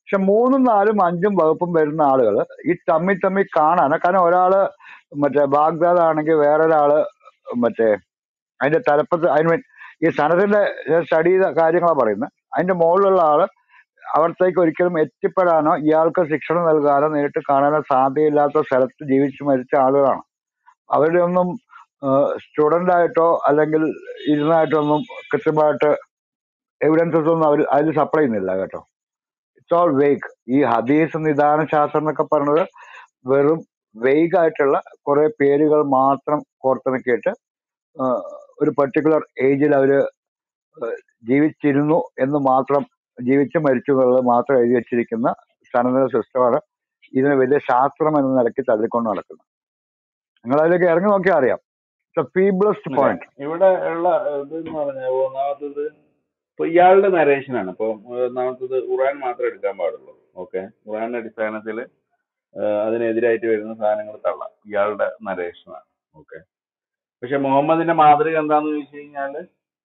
പക്ഷെ മൂന്നും നാലും അഞ്ചും വകുപ്പും വരുന്ന ആളുകൾ ഈ തമ്മി തമ്മി കാണാൻ, കാരണം ഒരാള് മറ്റേ ബാഗ്ദാദ് ആണെങ്കിൽ വേറൊരാള് മറ്റേ അതിന്റെ തലപ്പത്ത് അതിന് വേ- ഈ സനത്തിന്റെ സ്റ്റഡി ചെയ്ത കാര്യങ്ങളാണ് പറയുന്നത്. അതിന്റെ മുകളിലുള്ള ആള് അവിടത്തേക്ക് ഒരിക്കലും എത്തിപ്പെടാനോ ഇയാൾക്ക് ശിക്ഷണം നൽകാനോ നേരിട്ട് കാണാനോ സാധ്യതയില്ലാത്ത സ്ഥലത്ത് ജീവിച്ചു മരിച്ച ആളുകളാണ്. അവരുടെ ഒന്നും സ്റ്റുഡന്റ് ആയിട്ടോ അല്ലെങ്കിൽ ഇരുന്നായിട്ടോ ഒന്നും കൃത്യമായിട്ട് എവിഡൻസസ് ഒന്നും അവർ അതിൽ സപ്ലൈ ചെയ്യുന്നില്ല കേട്ടോ. It's all vague. ഈ ഹദീസ് നിദാന ശാസ്ത്രം എന്നൊക്കെ പറഞ്ഞത് വെറും വേഗ് ആയിട്ടുള്ള കുറെ പേരുകൾ മാത്രം കോർത്തിണക്കിയിട്ട് ആഹ് ഒരു പർട്ടിക്കുലർ ഏജിൽ അവര് ജീവിച്ചിരുന്നു എന്ന് മാത്രം, ജീവിച്ച് മരിച്ചു എന്നുള്ളത് മാത്രം എഴുതി വെച്ചിരിക്കുന്ന സനതന സിസ്റ്റമാണ് ഇതിനെ വലിയ ശാസ്ത്രം എന്ന നിലയ്ക്ക് തള്ളിക്കൊണ്ട് നടക്കുന്നത്. നിങ്ങൾ അതിലേക്ക് ഇറങ്ങി നോക്കിയാൽ അറിയാം. ഫീബിളസ്റ്റ് ഇല്ല പോയിന്റ്. ഇവിടെ ഉള്ള ഇതെന്ന് പറഞ്ഞാൽ ഒന്നാമത്തത് ഇപ്പൊ ഇയാളുടെ നരേഷനാണ്. ഇപ്പൊ ഒന്നാമത്തത് ഖുർആൻ മാത്രമേ എടുക്കാൻ പാടുള്ളൂ. ഓക്കെ, ഖുർആന്റെ അടിസ്ഥാനത്തിൽ അതിനെതിരായിട്ട് വരുന്ന സാധനങ്ങൾ തള്ളാം. ഇയാളുടെ നരേഷനാണ്. ഓക്കെ, പക്ഷെ മുഹമ്മദിന്റെ മാതൃക എന്താന്ന് ചോദിച്ചു കഴിഞ്ഞാല്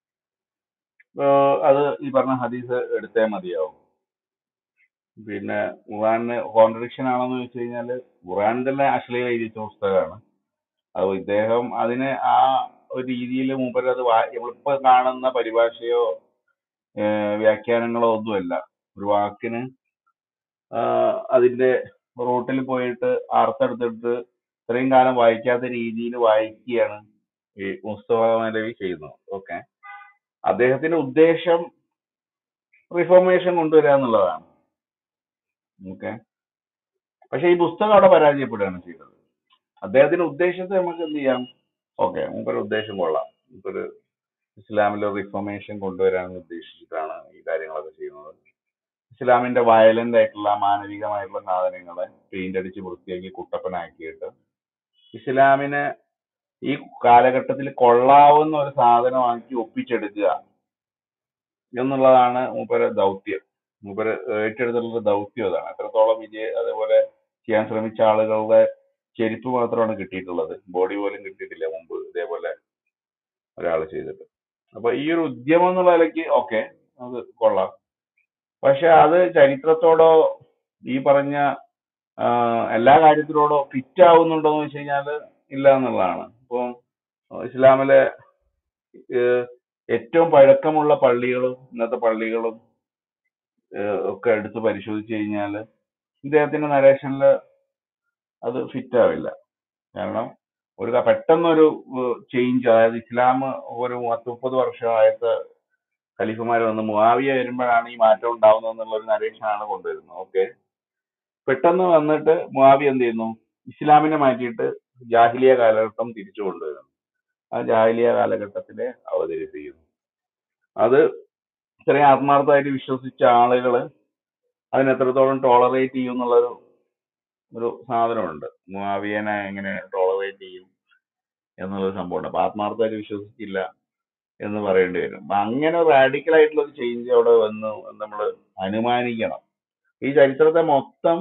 ഏഹ് അത് ഈ പറഞ്ഞ ഹദീസ് എടുത്തേ മതിയാവും. പിന്നെ ഖുർആന് കോൺട്രഡിക്ഷൻ ആണെന്ന് ചോദിച്ചു കഴിഞ്ഞാല് ഖുർആൻ തന്നെ അശ്ലീല എഴുതിച്ച പുസ്തകമാണ്. അത് ഇദ്ദേഹം അതിനെ ആ ഒരു രീതിയിൽ മൂപ്പര് അത് വാ- നമ്മളിപ്പോ കാണുന്ന പരിഭാഷയോ ഏഹ് വ്യാഖ്യാനങ്ങളോ ഒന്നുമല്ല. ഒരു വാക്കിന് ആഹ് അതിന്റെ റൂട്ടിൽ പോയിട്ട് അർത്ഥം എടുത്തിട്ട് ഇത്രയും കാലം വായിക്കാത്ത രീതിയിൽ വായിക്കുകയാണ് ഈ മുസ്തഫ മൗലവി ചെയ്യുന്നത്. ഓക്കെ, അദ്ദേഹത്തിന്റെ ഉദ്ദേശം റിഫോർമേഷൻ കൊണ്ടുവരിക എന്നുള്ളതാണ്. ഓക്കെ, പക്ഷെ ഈ പുസ്തകം അവിടെ പരാജയപ്പെടുകയാണ് ചെയ്തത്. അദ്ദേഹത്തിന്റെ ഉദ്ദേശത്തെ നമുക്ക് എന്ത് ചെയ്യാം? ഓക്കെ, മൂപ്പര് ഉദ്ദേശം കൊള്ളാം. മൂപ്പര് ഇസ്ലാമിലെ റിഫോർമേഷൻ കൊണ്ടുവരാൻ ഉദ്ദേശിച്ചിട്ടാണ് ഈ കാര്യങ്ങളൊക്കെ ചെയ്യുന്നത്. ഇസ്ലാമിന്റെ വയലന്റ് ആയിട്ടുള്ള മാനവികമായിട്ടുള്ള സാധനങ്ങളെ പെയിന്റ് അടിച്ച് വൃത്തിയാക്കി കുട്ടപ്പനാക്കിയിട്ട് ഇസ്ലാമിനെ ഈ കാലഘട്ടത്തിൽ കൊള്ളാവുന്ന ഒരു സാധനമാക്കി ഒപ്പിച്ചെടുക്കുക എന്നുള്ളതാണ് മൂപ്പര് ദൗത്യം. മൂപ്പര് ഏറ്റെടുത്തിട്ടുള്ള ദൗത്യം അതാണ്. എത്രത്തോളം വിജയ അതേപോലെ ചെയ്യാൻ ശ്രമിച്ച ആളുകളുടെ ചെരുപ്പ് മാത്രമാണ് കിട്ടിയിട്ടുള്ളത്, ബോഡി പോലും കിട്ടിയിട്ടില്ല മുമ്പ് ഇതേപോലെ ഒരാൾ ചെയ്തിട്ട്. അപ്പൊ ഈ ഒരു ഉദ്യമം എന്നുള്ള നിലയ്ക്ക് ഓക്കെ, അത് കൊള്ളാം. പക്ഷെ അത് ചരിത്രത്തോടോ ഈ പറഞ്ഞ ആഹ് എല്ലാ കാര്യത്തിലോടോ ഫിറ്റ് ആവുന്നുണ്ടോ എന്ന് വെച്ച് കഴിഞ്ഞാല് ഇല്ല എന്നുള്ളതാണ്. ഇപ്പം ഇസ്ലാമിലെ ഏഹ് ഏറ്റവും പഴക്കമുള്ള പള്ളികളും ഇന്നത്തെ പള്ളികളും ഏഹ് ഒക്കെ എടുത്ത് പരിശോധിച്ച് കഴിഞ്ഞാൽ ഇദ്ദേഹത്തിന്റെ നരേഷനിൽ അത് ഫിറ്റ് ആവില്ല. കാരണം ഒരു ക- പെട്ടെന്നൊരു ചേഞ്ച്, അതായത് ഇസ്ലാം ഒരു പത്ത് മുപ്പത് വർഷമായിട്ട് ഖലീഫുമാർ വന്ന് മുആവിയ വരുമ്പോഴാണ് ഈ മാറ്റം ഉണ്ടാവുന്നത് എന്നുള്ള ഒരു നരേഷനാണ് കൊണ്ടുവരുന്നത്. ഓക്കെ, പെട്ടെന്ന് വന്നിട്ട് മുആവിയ എന്ത് ചെയ്യുന്നു? ഇസ്ലാമിനെ മാറ്റിയിട്ട് ജാഹിലിയ കാലഘട്ടം തിരിച്ചു കൊണ്ടുവരുന്നു. ആ ജാഹിലിയ കാലഘട്ടത്തിലെ അവതരിപ്പിക്കുന്നു. അത് ഇത്രയും ആത്മാർത്ഥമായിട്ട് വിശ്വസിച്ച ആളുകൾ അതിന് എത്രത്തോളം ടോളറേറ്റ് ചെയ്യും എന്നുള്ളൊരു ഒരു സാധനമുണ്ട്. മുആവിയനെ എങ്ങനെ ടോളറേറ്റ് ചെയ്യും എന്നുള്ളൊരു സംഭവമുണ്ട്. അപ്പൊ ആത്മാർത്ഥമായിട്ട് വിശ്വസിച്ചില്ല എന്ന് പറയേണ്ടി വരും. അപ്പൊ അങ്ങനെ റാഡിക്കൽ ആയിട്ടുള്ള ഒരു ചേഞ്ച് അവിടെ വന്നു നമ്മൾ അനുമാനിക്കണം. ഈ ചരിത്രത്തെ മൊത്തം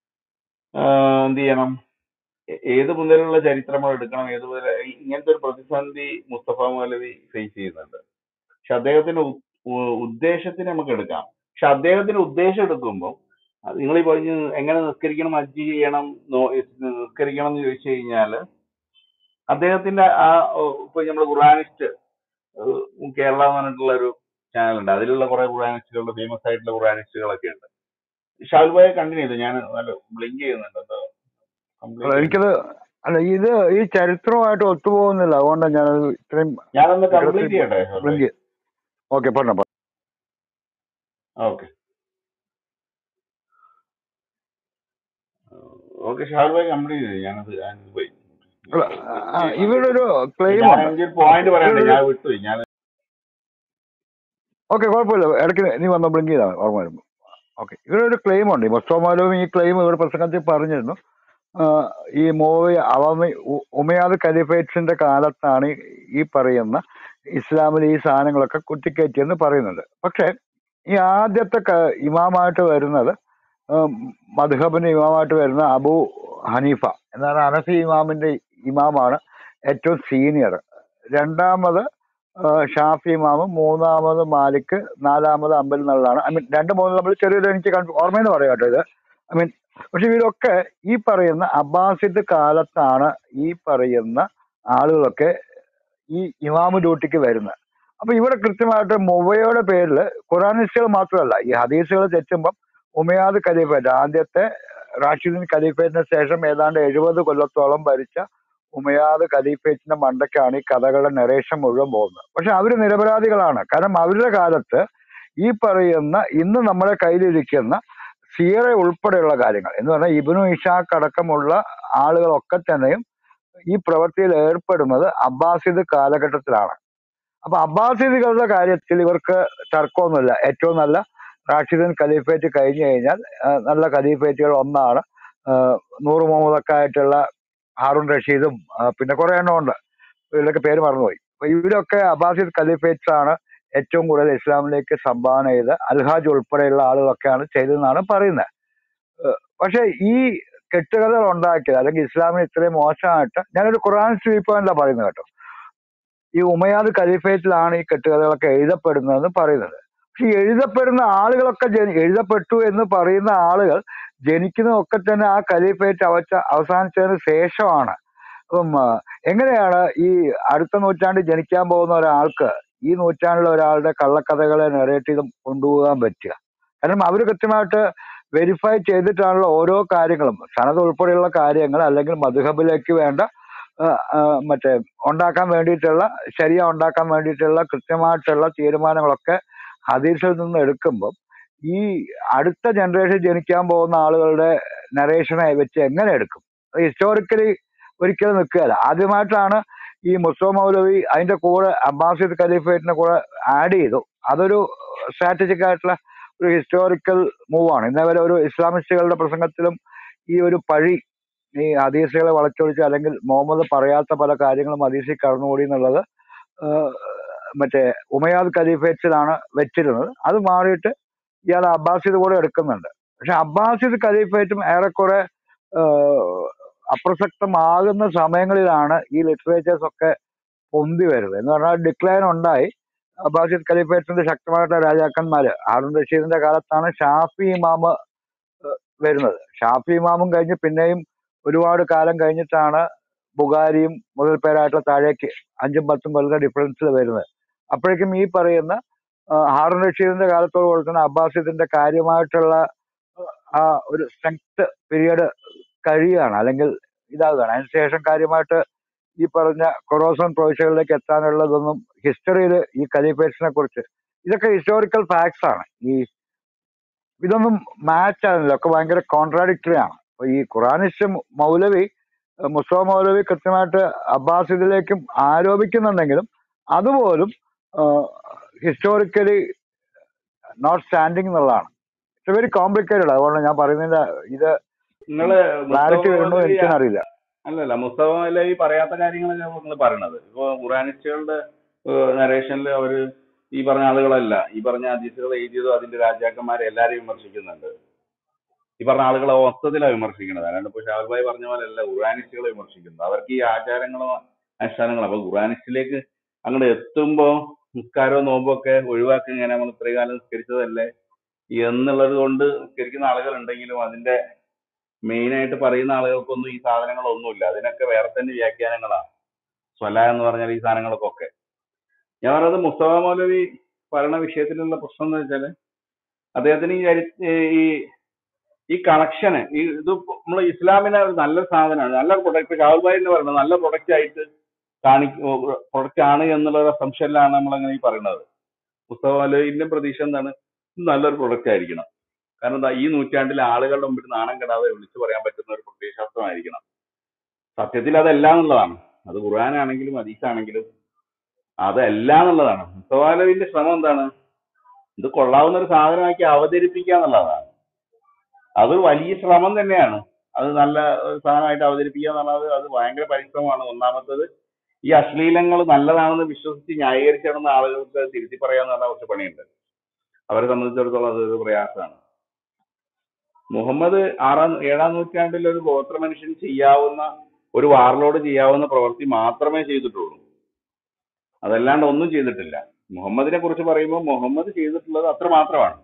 ആഹ് എന്ത് ചെയ്യണം? ഏ- ഏത് മുതലുള്ള ചരിത്രം നമ്മൾ എടുക്കണം, ഏത് മുതൽ ഇങ്ങനത്തെ ഒരു പ്രതിസന്ധി മുസ്തഫ മൗലവി ഫേസ് ചെയ്യുന്നുണ്ട്. പക്ഷെ അദ്ദേഹത്തിന്റെ ഉ- ഉ- ഉദ്ദേശത്തിന് നമുക്ക് എടുക്കാം. പക്ഷെ അദ്ദേഹത്തിന്റെ ഉദ്ദേശം എടുക്കുമ്പോൾ നിങ്ങൾ ഈ പറഞ്ഞ് എങ്ങനെ നിസ്കരിക്കണം, ഹജ്ജ് ചെയ്യണം, നോ- നിസ്കരിക്കണം എന്ന് ചോദിച്ചു കഴിഞ്ഞാൽ അദ്ദേഹത്തിന്റെ ആ ഓ, ഇപ്പൊ നമ്മൾ ഖുറാനിസ്റ്റ് ഏഹ് കേരള എന്ന് പറഞ്ഞിട്ടുള്ള ഒരു ചാനലുണ്ട്. അതിലുള്ള കുറെ ഖുറാനിസ്റ്റുകളുടെ ഫേമസ് ആയിട്ടുള്ള ഖുറാനിസ്റ്റുകളൊക്കെ ഉണ്ട്. ഷാൽബായെ കണ്ടിന്യൂ ചെയ്തു. ഞാൻ നല്ല ബ്ലിങ്ക് ചെയ്യുന്നുണ്ട്. അത് കംപ്ലീറ്റ് ചെയ്യുന്നു. എനിക്കത് അല്ല, ഇത് ഈ ചരിത്രവുമായിട്ട് ഒത്തുപോകുന്നില്ല. അതുകൊണ്ടാണ് ഞാനത് ഇത്രയും ഞാനൊന്ന് വികൃതി കംപ്ലീറ്റ് ചെയ്യട്ടെ ഷാൽബായ്? ബ്ലിങ്ക്. ഓക്കെ, പറഞ്ഞോ പറഞ്ഞോ. ഓക്കെ ഓക്കെ ഷാൽബായ് കംപ്ലീറ്റ് ചെയ്തു. ഞാനത് ഞാനത് പോയി അല്ല, ആ, ഇവരുടെ ഒരു ക്ലെയിം ഞാൻ ഉണ്ട്. എനിക്ക് പോയിന്റ് പറയാനുണ്ട്. ഇവരുടെ ഞാൻ വിട്ടുപോയി. ഞാൻ ഓക്കെ, കുഴപ്പമില്ല, ഇടയ്ക്ക് നീ വന്ന ബ്ലിങ്ക് ചെയ്താൽ ഓർമ്മ വരുമ്പോൾ. ഓക്കെ, ഇവരുടെ ഒരു ക്ലെയിം ഉണ്ട്. ഈ മുസ്തഫ മൗലവി ഈ ക്ലെയിം ഇവരുടെ പ്രസംഗത്തിൽ പറഞ്ഞിരുന്നു. ആ, ഈ മോവി അവമി ഉ- ഉമയാദ് ഖലീഫേറ്റ്സിന്റെ കാലത്താണ് ഈ ഈ പറയുന്ന ഇസ്ലാമിൽ ഈ സാധനങ്ങളൊക്കെ കുത്തിക്കയറ്റിയെന്ന് പറയുന്നുണ്ട്. പക്ഷെ ഈ ആദ്യത്തെ ക- ഇമാമായിട്ട് വരുന്നത് മദ്ഹബിന്റെ ഇമാമായിട്ട് വരുന്ന അബു ഹനീഫ എന്നാണ്. അനഫി ഇമാമിന്റെ ഇമാമാണ് ഏറ്റവും സീനിയർ. രണ്ടാമത് ആ, ഷാഫി ഇമാമും, മൂന്നാമത് മാലിക്, നാലാമത് അമ്പൽ എന്നുള്ളതാണ്. ഐ മീൻ രണ്ട് മൂന്ന് നമ്മൾ ചെറിയൊരു എനിക്ക് കൺഫ്യൂ- ഓർമ്മയെന്ന് പറയാം കേട്ടോ ഇത്. ഐ മീൻ പക്ഷെ ഇവരൊക്കെ ഈ പറയുന്ന അബ്ബാസിദ് കാലത്താണ് ഈ പറയുന്ന ആളുകളൊക്കെ ഈ ഇമാമ് ഡ്യൂട്ടിക്ക് വരുന്നത്. അപ്പൊ ഇവിടെ കൃത്യമായിട്ട് മുവയുടെ പേരിൽ ഖുറാനിസ്റ്റുകൾ മാത്രമല്ല, ഈ ഹദീസുകൾ തെറ്റുമ്പം ഉമയാദ് ഖലീഫേറ്റ്, ആദ്യത്തെ റാഷിദീൻ ഖലീഫേറ്റിന് ശേഷം ഏതാണ്ട് എഴുപത് കൊല്ലത്തോളം ഭരിച്ച ഉമയാദ് ഖലീഫേറ്റിന്റെ മണ്ടയ്ക്കാണ് ഈ കഥകളുടെ നരേഷൻ മുഴുവൻ പോകുന്നത്. പക്ഷെ അവര് നിരപരാധികളാണ്. കാരണം അവരുടെ കാലത്ത് ഈ പറയുന്ന ഇന്ന് നമ്മുടെ കയ്യിലിരിക്കുന്ന സിയറ ഉൾപ്പെടെയുള്ള കാര്യങ്ങൾ എന്ന് പറഞ്ഞാൽ ഇബ്നു ഇഷാഖ് അടക്കമുള്ള ആളുകളൊക്കെ തന്നെയും ഈ പ്രവൃത്തിയിൽ ഏർപ്പെടുന്നത് അബ്ബാസിദ് കാലഘട്ടത്തിലാണ്. അപ്പൊ അബ്ബാസിദികളുടെ കാര്യത്തിൽ ഇവർക്ക് തർക്കമൊന്നുമില്ല. ഏറ്റവും നല്ല റാഷിദൻ ഖലീഫേറ്റ് കഴിഞ്ഞു കഴിഞ്ഞാൽ ആ, നല്ല ഖലീഫേറ്റുകൾ ഒന്നാണ് ആ, നൂറ് മുഹമ്മദൊക്കെ ആയിട്ടുള്ള ഹാറൂൺ റഷീദും ആ, പിന്നെ കുറെ എണ്ണം ഉണ്ട്, ഇവരുടെയൊക്കെ പേര് മറന്നുപോയി. അപ്പൊ ഇവരൊക്കെ അബ്ബാസിദ് ഖലീഫേറ്റ്സ് ആണ് ഏറ്റവും കൂടുതൽ ഇസ്ലാമിലേക്ക് സംഭാവന ചെയ്ത് അൽഹാജ് ഉൾപ്പെടെയുള്ള ആളുകളൊക്കെയാണ് ചെയ്തതെന്നാണ് പറയുന്നത്. ഏഹ് പക്ഷെ ഈ കെട്ടുകഥകൾ ഉണ്ടാക്കിയത് അല്ലെങ്കിൽ ഇസ്ലാമിന് ഇത്രയും മോശമായിട്ട് ഞാനൊരു ഖുർആൻ സ്വീപ്പല്ല പറയുന്നത് കേട്ടോ. ഈ ഉമയാദ് ഖലീഫേറ്റിലാണ് ഈ കെട്ടുകഥകളൊക്കെ എഴുതപ്പെടുന്നതെന്ന് പറയുന്നത്. പക്ഷെ ഈ എഴുതപ്പെടുന്ന ആളുകളൊക്കെ ജനി എഴുതപ്പെട്ടു എന്ന് പറയുന്ന ആളുകൾ ജനിക്കുന്നതൊക്കെ തന്നെ ആ ഖലീഫേറ്റ് അവച്ച അവസാനിച്ചതിന് ശേഷമാണ്. അപ്പം ആ, എങ്ങനെയാണ് ഈ അടുത്ത നൂറ്റാണ്ടിൽ ജനിക്കാൻ പോകുന്ന ഒരാൾക്ക് ഈ നൂറ്റാണ്ടിലെ ഒരാളുടെ കള്ളക്കഥകളെ നെറേറ്റ് ചെയ്ത് കൊണ്ടുപോകാൻ പറ്റുക? കാരണം അവർ കൃത്യമായിട്ട് വെരിഫൈ ചെയ്തിട്ടാണല്ലോ ഓരോ കാര്യങ്ങളും, സനത് ഉൾപ്പെടെയുള്ള കാര്യങ്ങൾ അല്ലെങ്കിൽ മദ്ഹബിലേക്ക് വേണ്ട ആ, ആ, മറ്റേ ഉണ്ടാക്കാൻ വേണ്ടിയിട്ടുള്ള ശരിയ ഉണ്ടാക്കാൻ വേണ്ടിയിട്ടുള്ള കൃത്യമായിട്ടുള്ള തീരുമാനങ്ങളൊക്കെ ഹദീസിൽ നിന്ന് എടുക്കുമ്പം ഈ അടുത്ത ജനറേഷൻ ജനിക്കാൻ പോകുന്ന ആളുകളുടെ നരേഷനെ വെച്ച് എങ്ങനെ എടുക്കും? ഹിസ്റ്റോറിക്കലി ഒരിക്കലും നിൽക്കുകയല്ല. ആദ്യമായിട്ടാണ് ഈ മുസ്ലിം മൗലവി അതിന്റെ കൂടെ അബ്ബാസിദ് ഖലീഫേറ്റിന്റെ കൂടെ ആഡ് ചെയ്തു. അതൊരു സ്ട്രാറ്റജിക് ആയിട്ടുള്ള ഒരു ഹിസ്റ്റോറിക്കൽ മൂവാണ്. ഇന്നേ വരെ ഒരു ഇസ്ലാമിസ്റ്റുകളുടെ പ്രസംഗത്തിലും ഈ ഒരു പഴി, ഈ ഹദീസുകളെ വളച്ചൊടിച്ച് അല്ലെങ്കിൽ മുഹമ്മദ് പറയാത്ത പല കാര്യങ്ങളും ഹദീസിൽ കടന്നുകൂടി എന്നുള്ളത് ആഹ് മറ്റേ ഉമയാദ് ഖലീഫേറ്റ്സിലാണ് വെച്ചിരുന്നത്. അത് മാറിയിട്ട് ഇയാൾ അബ്ബാസിദ് കൂടെ എടുക്കുന്നുണ്ട്. പക്ഷെ അബ്ബാസിദ് ഖലീഫേറ്റും ഏറെക്കുറെ ആഹ് അപ്രസക്തമാകുന്ന സമയങ്ങളിലാണ് ഈ ലിറ്ററേച്ചേഴ്സ് ഒക്കെ പൊന്തി വരുന്നത്. എന്ന് പറഞ്ഞാൽ ഡിക്ലൈൻ ഉണ്ടായി. അബ്ബാസിദ് ഖലീഫേറ്റിന്റെ ശക്തമായിട്ടുള്ള രാജാക്കന്മാര് ഹാറൂൺ റഷീദിന്റെ കാലത്താണ് ഷാഫി ഇമാമ് വരുന്നത്. ഷാഫി ഇമാമും കഴിഞ്ഞ് പിന്നെയും ഒരുപാട് കാലം കഴിഞ്ഞിട്ടാണ് ബുഖാരിയും മുതൽ പേരായിട്ടുള്ള താഴേക്ക് അഞ്ചും പത്തും കൊല്ലത്തെ ഡിഫറൻസിൽ വരുന്നത്. അപ്പോഴേക്കും ഈ പറയുന്ന ആ, ഹാറൂൺ റഷീദിന്റെ കാലത്തോട് കൊടുക്കുന്ന അബ്ബാസിദിന്റെ കാര്യമായിട്ടുള്ള ആ ഒരു സ്ട്രെങ്ത് പീരീഡ് കഴിയുകയാണ്, അല്ലെങ്കിൽ ഇതാകുകയാണ്. അതിനുശേഷം കാര്യമായിട്ട് ഈ പറഞ്ഞ കൊറോസൺ പ്രൊവിൻഷ്യകളിലേക്ക് എത്താനുള്ളതൊന്നും ഹിസ്റ്ററിയിൽ ഈ ഖലീഫേറ്റ്സിനെ കുറിച്ച്, ഇതൊക്കെ ഹിസ്റ്റോറിക്കൽ ഫാക്ട്സ് ആണ്. ഈ ഇതൊന്നും മാച്ച് ആകുന്നില്ല, ഒക്കെ ഭയങ്കര കോൺട്രാഡിക്ടറി ആണ്. അപ്പൊ ഈ ഖുറാനിസ്റ്റ് മൗലവി മുസ്ലിം മൗലവി കൃത്യമായിട്ട് അബ്ബാസിദിലേക്കും ആരോപിക്കുന്നുണ്ടെങ്കിലും അതുപോലും ഹിസ്റ്റോറിക്കലി നോട്ട് സ്റ്റാൻഡിങ് എന്നുള്ളതാണ്. It's very complicated. അതുകൊണ്ട് ഞാൻ പറയുന്നതിന്റെ ഇത് നിങ്ങള് മുസ്തഫ ക്ലാരിറ്റി വരുന്നു മൗലവി എനിക്കെന്നറിയില്ല. അല്ലല്ല മുസ്തഫ മൗലവി പറയാത്ത കാര്യങ്ങളൊക്കെ നിങ്ങൾ പറയണത്. ഇപ്പൊ ഖുറാനിസ്റ്റുകളുടെ നരേഷനിൽ അവര് ഈ പറഞ്ഞ ആളുകളല്ല, ഈ പറഞ്ഞ ഹദീസുകൾ എഴുതിയതും അതിന്റെ രാജാക്കന്മാരെ എല്ലാരെയും വിമർശിക്കുന്നുണ്ട്. ഈ പറഞ്ഞ ആളുകളെ മൊത്തത്തിലാണ് വിമർശിക്കുന്നത്. അല്ലാണ്ട് ഇപ്പൊ ഷാഹുൽഭായി പറഞ്ഞ പോലെ അല്ല ഖുറാനിസ്റ്റുകളെ വിമർശിക്കുന്നത്. അവർക്ക് ഈ ആചാരങ്ങളും അനുഷ്ഠാനങ്ങളും, അപ്പൊ ഖുറാനിസ്റ്റിലേക്ക് അങ്ങോട്ട് എത്തുമ്പോ നിസ്കാരവും നോമ്പും ഒക്കെ ഒഴിവാക്കി ഇങ്ങനെ നമ്മൾ ഇത്രയും കാലം നിസ്കരിച്ചതല്ലേ എന്നുള്ളത് കൊണ്ട് നിസ്കരിക്കുന്ന ആളുകൾ ഉണ്ടെങ്കിലും അതിന്റെ മെയിൻ ആയിട്ട് പറയുന്ന ആളുകൾക്കൊന്നും ഈ സാധനങ്ങളൊന്നുമില്ല. അതിനൊക്കെ വേറെ തന്നെ വ്യാഖ്യാനങ്ങളാണ്. സ്വല എന്ന് പറഞ്ഞാൽ ഈ സാധനങ്ങൾക്കൊക്കെ. ഞാൻ പറയുന്നത് മുസ്തഫ മൗലവി പറയുന്ന വിഷയത്തിലുള്ള പ്രശ്നം എന്ന് വെച്ചാല് അദ്ദേഹത്തിന് ഈ ചരി- ഈ ഈ കണക്ഷന് ഈ ഇത് നമ്മൾ ഇസ്ലാമിനെ ഒരു നല്ല സാധനമാണ്, നല്ല പ്രൊഡക്റ്റ്, ഷാഹുൽഭായി എന്ന് പറയുന്നത് നല്ല പ്രൊഡക്റ്റ് ആയിട്ട് കാണി പ്രൊഡക്റ്റ് ആണ് എന്നുള്ള ഒരു അസംഷനിലാണ് നമ്മളങ്ങനെ ഈ പറയുന്നത്. മുസ്തഫ മൗലവിന്റെ പ്രതീക്ഷ എന്താണ്? ഇത് നല്ലൊരു പ്രൊഡക്റ്റ് ആയിരിക്കണം. കാരണം എന്താ, ഈ നൂറ്റാണ്ടിൽ ആളുകളുടെ മുമ്പിൽ നാണം കെടാതെ വിളിച്ചു പറയാൻ പറ്റുന്ന ഒരു പ്രത്യയശാസ്ത്രമായിരിക്കണം. സത്യത്തിൽ അതല്ല എന്നുള്ളതാണ്. അത് ഖുർആനാണെങ്കിലും ഹദീസാണെങ്കിലും അതല്ല എന്നുള്ളതാണ്. മുസ്തഫ മൗലവിന്റെ ശ്രമം എന്താണ്? ഇത് കൊള്ളാവുന്ന ഒരു സാധനമാക്കി അവതരിപ്പിക്കുക എന്നുള്ളതാണ്. അത് വലിയ ശ്രമം തന്നെയാണ്. അത് നല്ല ഒരു സാധനമായിട്ട് അവതരിപ്പിക്കുക എന്നുള്ളത് അത് ഭയങ്കര പരിശ്രമമാണ്. ഒന്നാമത്തത്, ഈ അശ്ലീലങ്ങൾ നല്ലതാണെന്ന് വിശ്വസിച്ച് ന്യായീകരിച്ചിടുന്ന ആളുകൾക്ക് അത് തിരുത്തി പറയാന്ന് പറഞ്ഞാൽ കുറച്ച് പണിയുണ്ട്. അവരെ സംബന്ധിച്ചിടത്തോളം അതൊരു പ്രയാസമാണ്. മുഹമ്മദ് ആറാം ഏഴാം നൂറ്റാണ്ടിൽ ഒരു ഗോത്ര മനുഷ്യൻ ചെയ്യാവുന്ന, ഒരു വാർലോഡ് ചെയ്യാവുന്ന പ്രവൃത്തി മാത്രമേ ചെയ്തിട്ടുള്ളൂ. അതല്ലാണ്ട് ഒന്നും ചെയ്തിട്ടില്ല. മുഹമ്മദിനെ കുറിച്ച് പറയുമ്പോൾ മുഹമ്മദ് ചെയ്തിട്ടുള്ളത് അത്ര മാത്രമാണ്.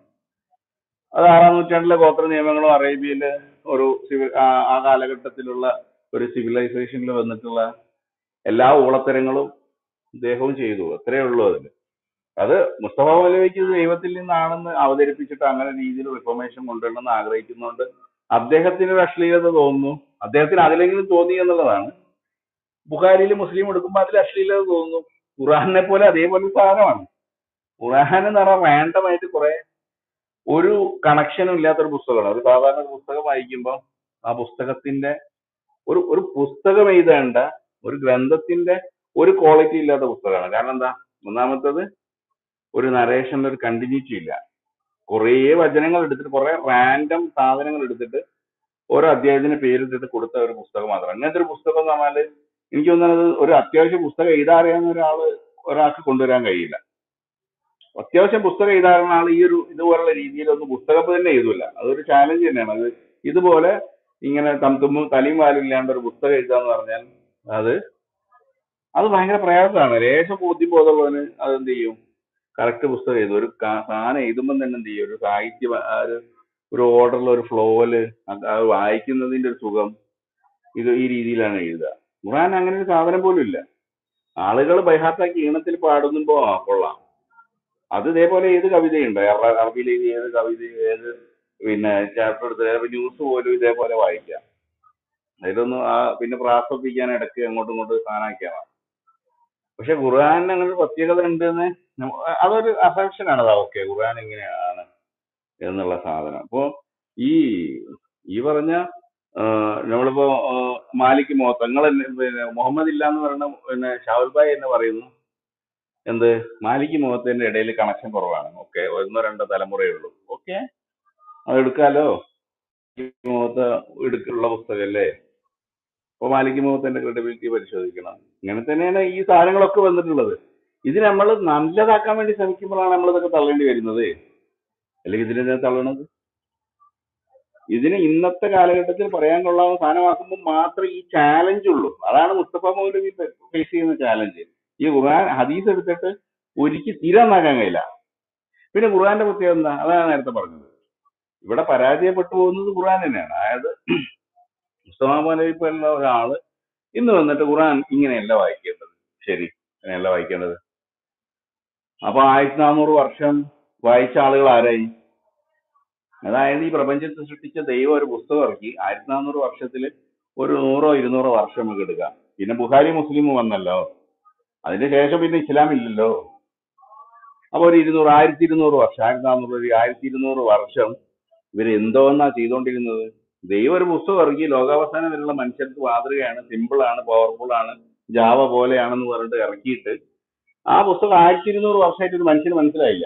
അത് ആറാം നൂറ്റാണ്ടിലെ ഗോത്ര നിയമങ്ങളും അറേബ്യയിലെ ഒരു സിവിൽ ആ ആ കാലഘട്ടത്തിലുള്ള ഒരു സിവിലൈസേഷനിൽ വന്നിട്ടുള്ള എല്ലാ ഊളത്തരങ്ങളും ഇദ്ദേഹവും ചെയ്തു. അത്രേ ഉള്ളൂ അതിൽ. അത് മുസ്തഫ മൗലവിക്ക് ഇത് ദൈവത്തിൽ നിന്നാണെന്ന് അവതരിപ്പിച്ചിട്ട് അങ്ങനെ രീതിയിൽ റിഫോർമേഷൻ കൊണ്ടുവരണമെന്ന് ആഗ്രഹിക്കുന്നതുകൊണ്ട് അദ്ദേഹത്തിന് ഒരു അശ്ലീലത തോന്നുന്നു. അദ്ദേഹത്തിന് അതിലെങ്കിലും തോന്നി എന്നുള്ളതാണ്. ബുഖാരിയിൽ മുസ്ലിം എടുക്കുമ്പോൾ അതിൽ അശ്ലീലത തോന്നുന്നു. ഖുറാനെ പോലെ അതേപോലെ ഒരു സാധനമാണ്. ഖുറാൻ എന്ന് പറഞ്ഞാൽ റാൻഡമായിട്ട് കുറെ ഒരു കണക്ഷനും ഇല്ലാത്തൊരു പുസ്തകമാണ്. ഒരു സാധാരണ ഒരു പുസ്തകം വായിക്കുമ്പോൾ ആ പുസ്തകത്തിന്റെ ഒരു ഒരു പുസ്തകം എഴുതേണ്ട ഒരു ഗ്രന്ഥത്തിന്റെ ഒരു ക്വാളിറ്റി ഇല്ലാത്ത പുസ്തകമാണ്. കാരണം എന്താ? ഒന്നാമത്തത്, ഒരു നരേഷന്റെ ഒരു കണ്ടിന്യൂറ്റി ഇല്ല. കുറേ വചനങ്ങൾ എടുത്തിട്ട് കുറെ റാൻഡം സാധനങ്ങൾ എടുത്തിട്ട് ഓരോ അധ്യായത്തിന് പേരിട്ടിട്ട് കൊടുത്ത ഒരു പുസ്തകം മാത്രമാണ്. അങ്ങനത്തെ ഒരു പുസ്തകം എന്ന് പറഞ്ഞാല് എനിക്ക് തോന്നുന്നത് ഒരു അത്യാവശ്യം പുസ്തകം എഴുതാറിയാവുന്ന ഒരാള് ഒരാൾക്ക് കൊണ്ടുവരാൻ കഴിയില്ല. അത്യാവശ്യം പുസ്തകം എഴുതാറുള്ള ആൾ ഈ ഒരു ഇതുപോലുള്ള രീതിയിലൊന്നും പുസ്തകം തന്നെ എഴുതൂല. അതൊരു ചാലഞ്ച് തന്നെയാണ്. അത് ഇതുപോലെ ഇങ്ങനെ തമ്തുമ്മും തലയും വാലും ഇല്ലാണ്ട് ഒരു പുസ്തകം എഴുതാന്ന് പറഞ്ഞാൽ അത് അത് ഭയങ്കര പ്രയാസമാണ്. ലേശം ബുദ്ധിബോധമുള്ളവന് അതെന്ത് ചെയ്യും? കറക്റ്റ് പുസ്തകം എഴുതും. ഒരു കാ- സാധനം എഴുതുമ്പോൾ തന്നെ എന്ത് ചെയ്യും? ഒരു സാഹിത്യം ആ ഒരു ഒരു ഓർഡറിൽ ഒരു ഫ്ലോയില് അത് വായിക്കുന്നതിന്റെ ഒരു സുഖം ഇത് ഈ രീതിയിലാണ് എഴുതുക. ഖുർആൻ അങ്ങനെ ഒരു സാധനം പോലും ഇല്ല. ആളുകൾ ബൈഹാർട്ടാക്കി ഈണത്തിൽ പാടുന്നുമ്പോ ആ കൊള്ളാം. അത് ഇതേപോലെ ഏത് കവിതയുണ്ട്, അറ- അറബിയിൽ എഴുതിയ ഏത് കവിത, ഏത് പിന്നെ ചാപ്റ്റർ എടുത്ത് ന്യൂസ് പോലും ഇതേപോലെ വായിക്കാം. അതിലൊന്നും ആ പിന്നെ പ്രാർത്ഥിപ്പിക്കാൻ ഇടയ്ക്ക് അങ്ങോട്ടും ഇങ്ങോട്ടും സാധനമാക്കിയാണ്. പക്ഷെ ഖുർആൻ അങ്ങനെ ഒരു പ്രത്യേകത ഉണ്ടെന്ന് നമ്മ- അതൊരു അസംഷൻ ആണ്. അതാ ഓക്കെ, ഖുർആൻ ഇങ്ങനെയാണ് എന്നുള്ള സാധനം. അപ്പോ ഈ ഈ പറഞ്ഞ ആ, നമ്മളിപ്പോ ആ, മാലിക് മോഹത്ത് നിങ്ങൾ പിന്നെ മുഹമ്മദ് ഇല്ല എന്ന് പറയുന്ന പിന്നെ ഷാവുൽ ഭായ് എന്ന് പറയുന്നു എന്ത് മാലിക് മുഹത്തിന്റെ ഇടയിൽ കണക്ഷൻ കുറവാണ്. ഓക്കെ, ഒന്നോ രണ്ടോ തലമുറയേ ഉള്ളൂ. ഓക്കെ, അത് എടുക്കാലോ. മുഹത്ത് എടുക്കുള്ള പുസ്തകമല്ലേ. അപ്പൊ മാലിക് മുഹത്തിന്റെ ക്രെഡിബിലിറ്റി പരിശോധിക്കണം. ഇങ്ങനെ തന്നെയാണ് ഈ സാധനങ്ങളൊക്കെ വന്നിട്ടുള്ളത്. ഇത് നമ്മൾ നല്ലതാക്കാൻ വേണ്ടി ശ്രമിക്കുമ്പോഴാണ് നമ്മൾ ഇതൊക്കെ തള്ളേണ്ടി വരുന്നത്. അല്ലെങ്കിൽ ഇതിനെ തള്ളണത് ഇതിന് ഇന്നത്തെ കാലഘട്ടത്തിൽ പറയാൻ കൊള്ളാവുന്ന സാധനമാക്കുമ്പോൾ മാത്രമേ ഈ ചാലഞ്ച് ഉള്ളൂ. അതാണ് മുസ്തഫ മൗലവി ഫേസ് ചെയ്യുന്ന ചാലഞ്ച്. ഈ ഖുർആൻ ഹദീസ് എടുത്തിട്ട് ഒരിക്കൽ തീരാന്നാക്കാൻ കഴിയില്ല. പിന്നെ ഖുർആന്റെ പ്രത്യേകത എന്താ? അതാണ് നേരത്തെ പറഞ്ഞത്. ഇവിടെ പരാജയപ്പെട്ടു പോകുന്നത് ഖുർആൻ തന്നെയാണ്. അതായത് മുസ്തഫ മൗലവി പോലുള്ള ഒരാള് ഇന്ന് വന്നിട്ട് ഖുർആൻ ഇങ്ങനെയല്ല വായിക്കേണ്ടത്, ശരി അങ്ങനെയല്ല വായിക്കേണ്ടത്. അപ്പൊ ആയിരത്തി നാനൂറ് വർഷം വായിച്ച ആളുകൾ ആരായി? അതായത് ഈ പ്രപഞ്ചത്തെ സൃഷ്ടിച്ച ദൈവം ഒരു പുസ്തകം ഇറക്കി ആയിരത്തി നാനൂറ് വർഷത്തില് ഒരു നൂറോ ഇരുന്നൂറോ വർഷം നമുക്ക് എടുക്കാം. പിന്നെ ബുഖാരി മുസ്ലിം വന്നല്ലോ, അതിന് ശേഷം പിന്നെ ഇസ്ലാം ഇല്ലല്ലോ. അപ്പൊ ഒരു ഇരുന്നൂറ് ആയിരത്തി ഇരുന്നൂറ് വർഷം ആയിരത്തി നാനൂറ് ഒരു ആയിരത്തി ഇരുന്നൂറ് വർഷം ഇവർ എന്തോന്നാ ചെയ്തുകൊണ്ടിരുന്നത്? ദൈവം ഒരു പുസ്തകം ഇറക്കി ലോകാവസാനം വരെയുള്ള മനുഷ്യർക്ക് മാതൃകയാണ്, സിമ്പിൾ ആണ്, പവർഫുൾ ആണ്, ജാവ പോലെയാണെന്ന് പറഞ്ഞിട്ട് ഇറക്കിയിട്ട് ആ പുസ്തകം ആയിരത്തി ഇരുന്നൂറ് വർഷമായിട്ട് ഒരു മനുഷ്യന് മനസ്സിലായില്ല.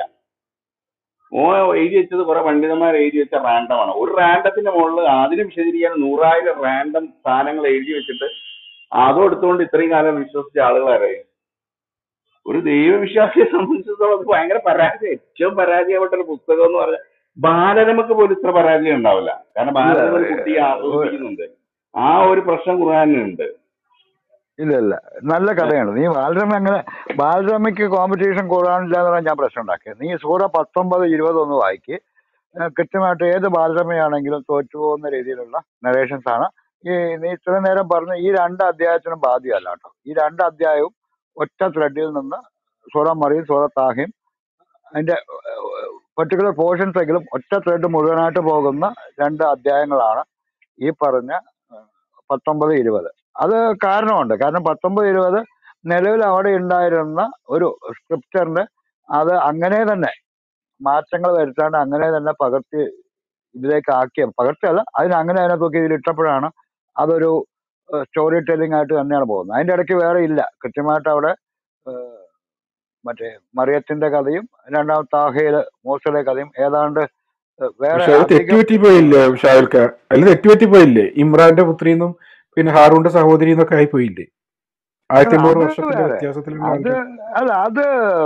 ഓ എഴുതി വെച്ചത് കുറെ പണ്ഡിതന്മാർ എഴുതി വെച്ച റാൻഡമാണ്. ഒരു റാൻഡത്തിന്റെ മുകളിൽ അതിന് വിശദീകരിക്കാൻ നൂറായിരം റാൻഡം സാധനങ്ങൾ എഴുതി വെച്ചിട്ട് അതും എടുത്തുകൊണ്ട് ഇത്രയും കാലം വിശ്വസിച്ച ആളുകളാരായി? ഒരു ദൈവവിശ്വാസിയെ സംബന്ധിച്ചിടത്തോളം അത് ഭയങ്കര പരാജയം, ഏറ്റവും പരാജയപ്പെട്ട ഒരു പുസ്തകം എന്ന് പറഞ്ഞാൽ ബാലരമക്ക് പോലും ഇത്ര പരാജയം ഉണ്ടാവില്ല. കാരണം ഇല്ല ബാലരമ ഒരു കുട്ടിയെ ഒ- ആസ്വദിപ്പിക്കുന്നുണ്ട്. ആ ഒരു പ്രശ്നം ഖുർആനിനുണ്ട്. ഇല്ല ഇല്ല നല്ല കഥയാണ്. നീ ബാലരമ അങ്ങനെ ബാലരമയ്ക്ക് കോമ്പറ്റീഷൻ കൂടാനില്ല എന്ന് പറഞ്ഞാൽ ഞാൻ പ്രശ്നം ഉണ്ടാക്കിയത്. നീ സൂറ പത്തൊമ്പത് ഇരുപത് ഒന്ന് വായിക്ക്. ഏഹ് കൃത്യമായിട്ട് ഏത് ബാലരമയാണെങ്കിലും തോറ്റുപോകുന്ന രീതിയിലുള്ള നറേഷൻസ് ആണ്. ഈ നീ ഇത്ര നേരം പറഞ്ഞ ഈ രണ്ട് അധ്യായത്തിനും ബാധ്യമല്ല കേട്ടോ. ഈ രണ്ട് അധ്യായവും ഒറ്റ ത്രെഡിൽ നിന്ന് സൂറ മറിയും സൂറ താഹിം അതിന്റെ പർട്ടിക്കുലർ പോർഷൻസ് എങ്കിലും ഒറ്റ ത്രെഡ് മുഴുവനായിട്ട് പോകുന്ന രണ്ട് അധ്യായങ്ങളാണ് ഈ പറഞ്ഞ ഏഹ്, പത്തൊമ്പത് ഇരുപത്. അത് കാരണമുണ്ട്. കാരണം പത്തൊമ്പത് ഇരുപത് നിലവിൽ അവിടെ ഉണ്ടായിരുന്ന ഒരു സ്ക്രിപ്റ്ററിന്റെ അത് അങ്ങനെ തന്നെ മാറ്റങ്ങൾ വരുത്താണ്ട് അങ്ങനെ തന്നെ പകർത്തി ഇതിലേക്ക് ആക്കിയ പകർത്തിയല്ല അതിന് അങ്ങനെ അതിനെ തൂക്കി ഇതിൽ ഇട്ടപ്പോഴാണ് അതൊരു സ്റ്റോറി ടെല്ലിംഗ് ആയിട്ട് തന്നെയാണ് പോകുന്നത്. അതിന്റെ ഇടയ്ക്ക് വേറെ ഇല്ല. കൃത്യമായിട്ട് അവിടെ ഏഹ്, മറ്റേ മറിയത്തിന്റെ കഥയും രണ്ടാമത്തെ താഹയില് മൂസയുടെ കഥയും ഏതാണ്ട് ഏഹ്, വേറെ പക്ഷെ അത് അധികം തെറ്റുപറ്റി പോയില്ലേ ഷാവുൽക്ക? അതിൽ തെറ്റുപറ്റി പോയില്ലേ? ഇമ്രാന്റെ പുത്രിന്നും പിന്നെ ഹാറൂന്റെ സഹോദരി എന്നൊക്കെ ആയി പോയില്ലേ? ആയിരത്തി അല്ല എണ്ണൂറ് അത് വർഷത്തിന്റെ വേറെ വ്യത്യാസത്തിലുള്ള അത് ആളുകൾ. അല്ല അത്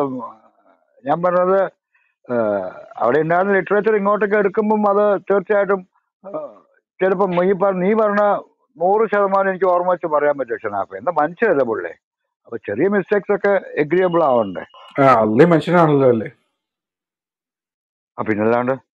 ഞാൻ പറഞ്ഞത് ഏഹ്, അവിടെ ഉണ്ടായിരുന്ന ലിറ്ററേച്ചർ ഇങ്ങോട്ടൊക്കെ എടുക്കുമ്പം അത് തീർച്ചയായിട്ടും ചിലപ്പോൾ നീ പറ നീ പറഞ്ഞ നൂറ് ശതമാനം എനിക്ക് ഓർമ്മ വെച്ച് പറയാൻ പറ്റും ഷനാഫ്. എന്താ മനുഷ്യരല്ലേ പുള്ളേ? അപ്പൊ ചെറിയ മിസ്റ്റേക്സ് ഒക്കെ എഗ്രിയബിൾ ആവണ്ടേ? ആ അള്ളി മനുഷ്യനാണല്ലോ അല്ലേ. ആ പിന്നല്ലാണ്ട്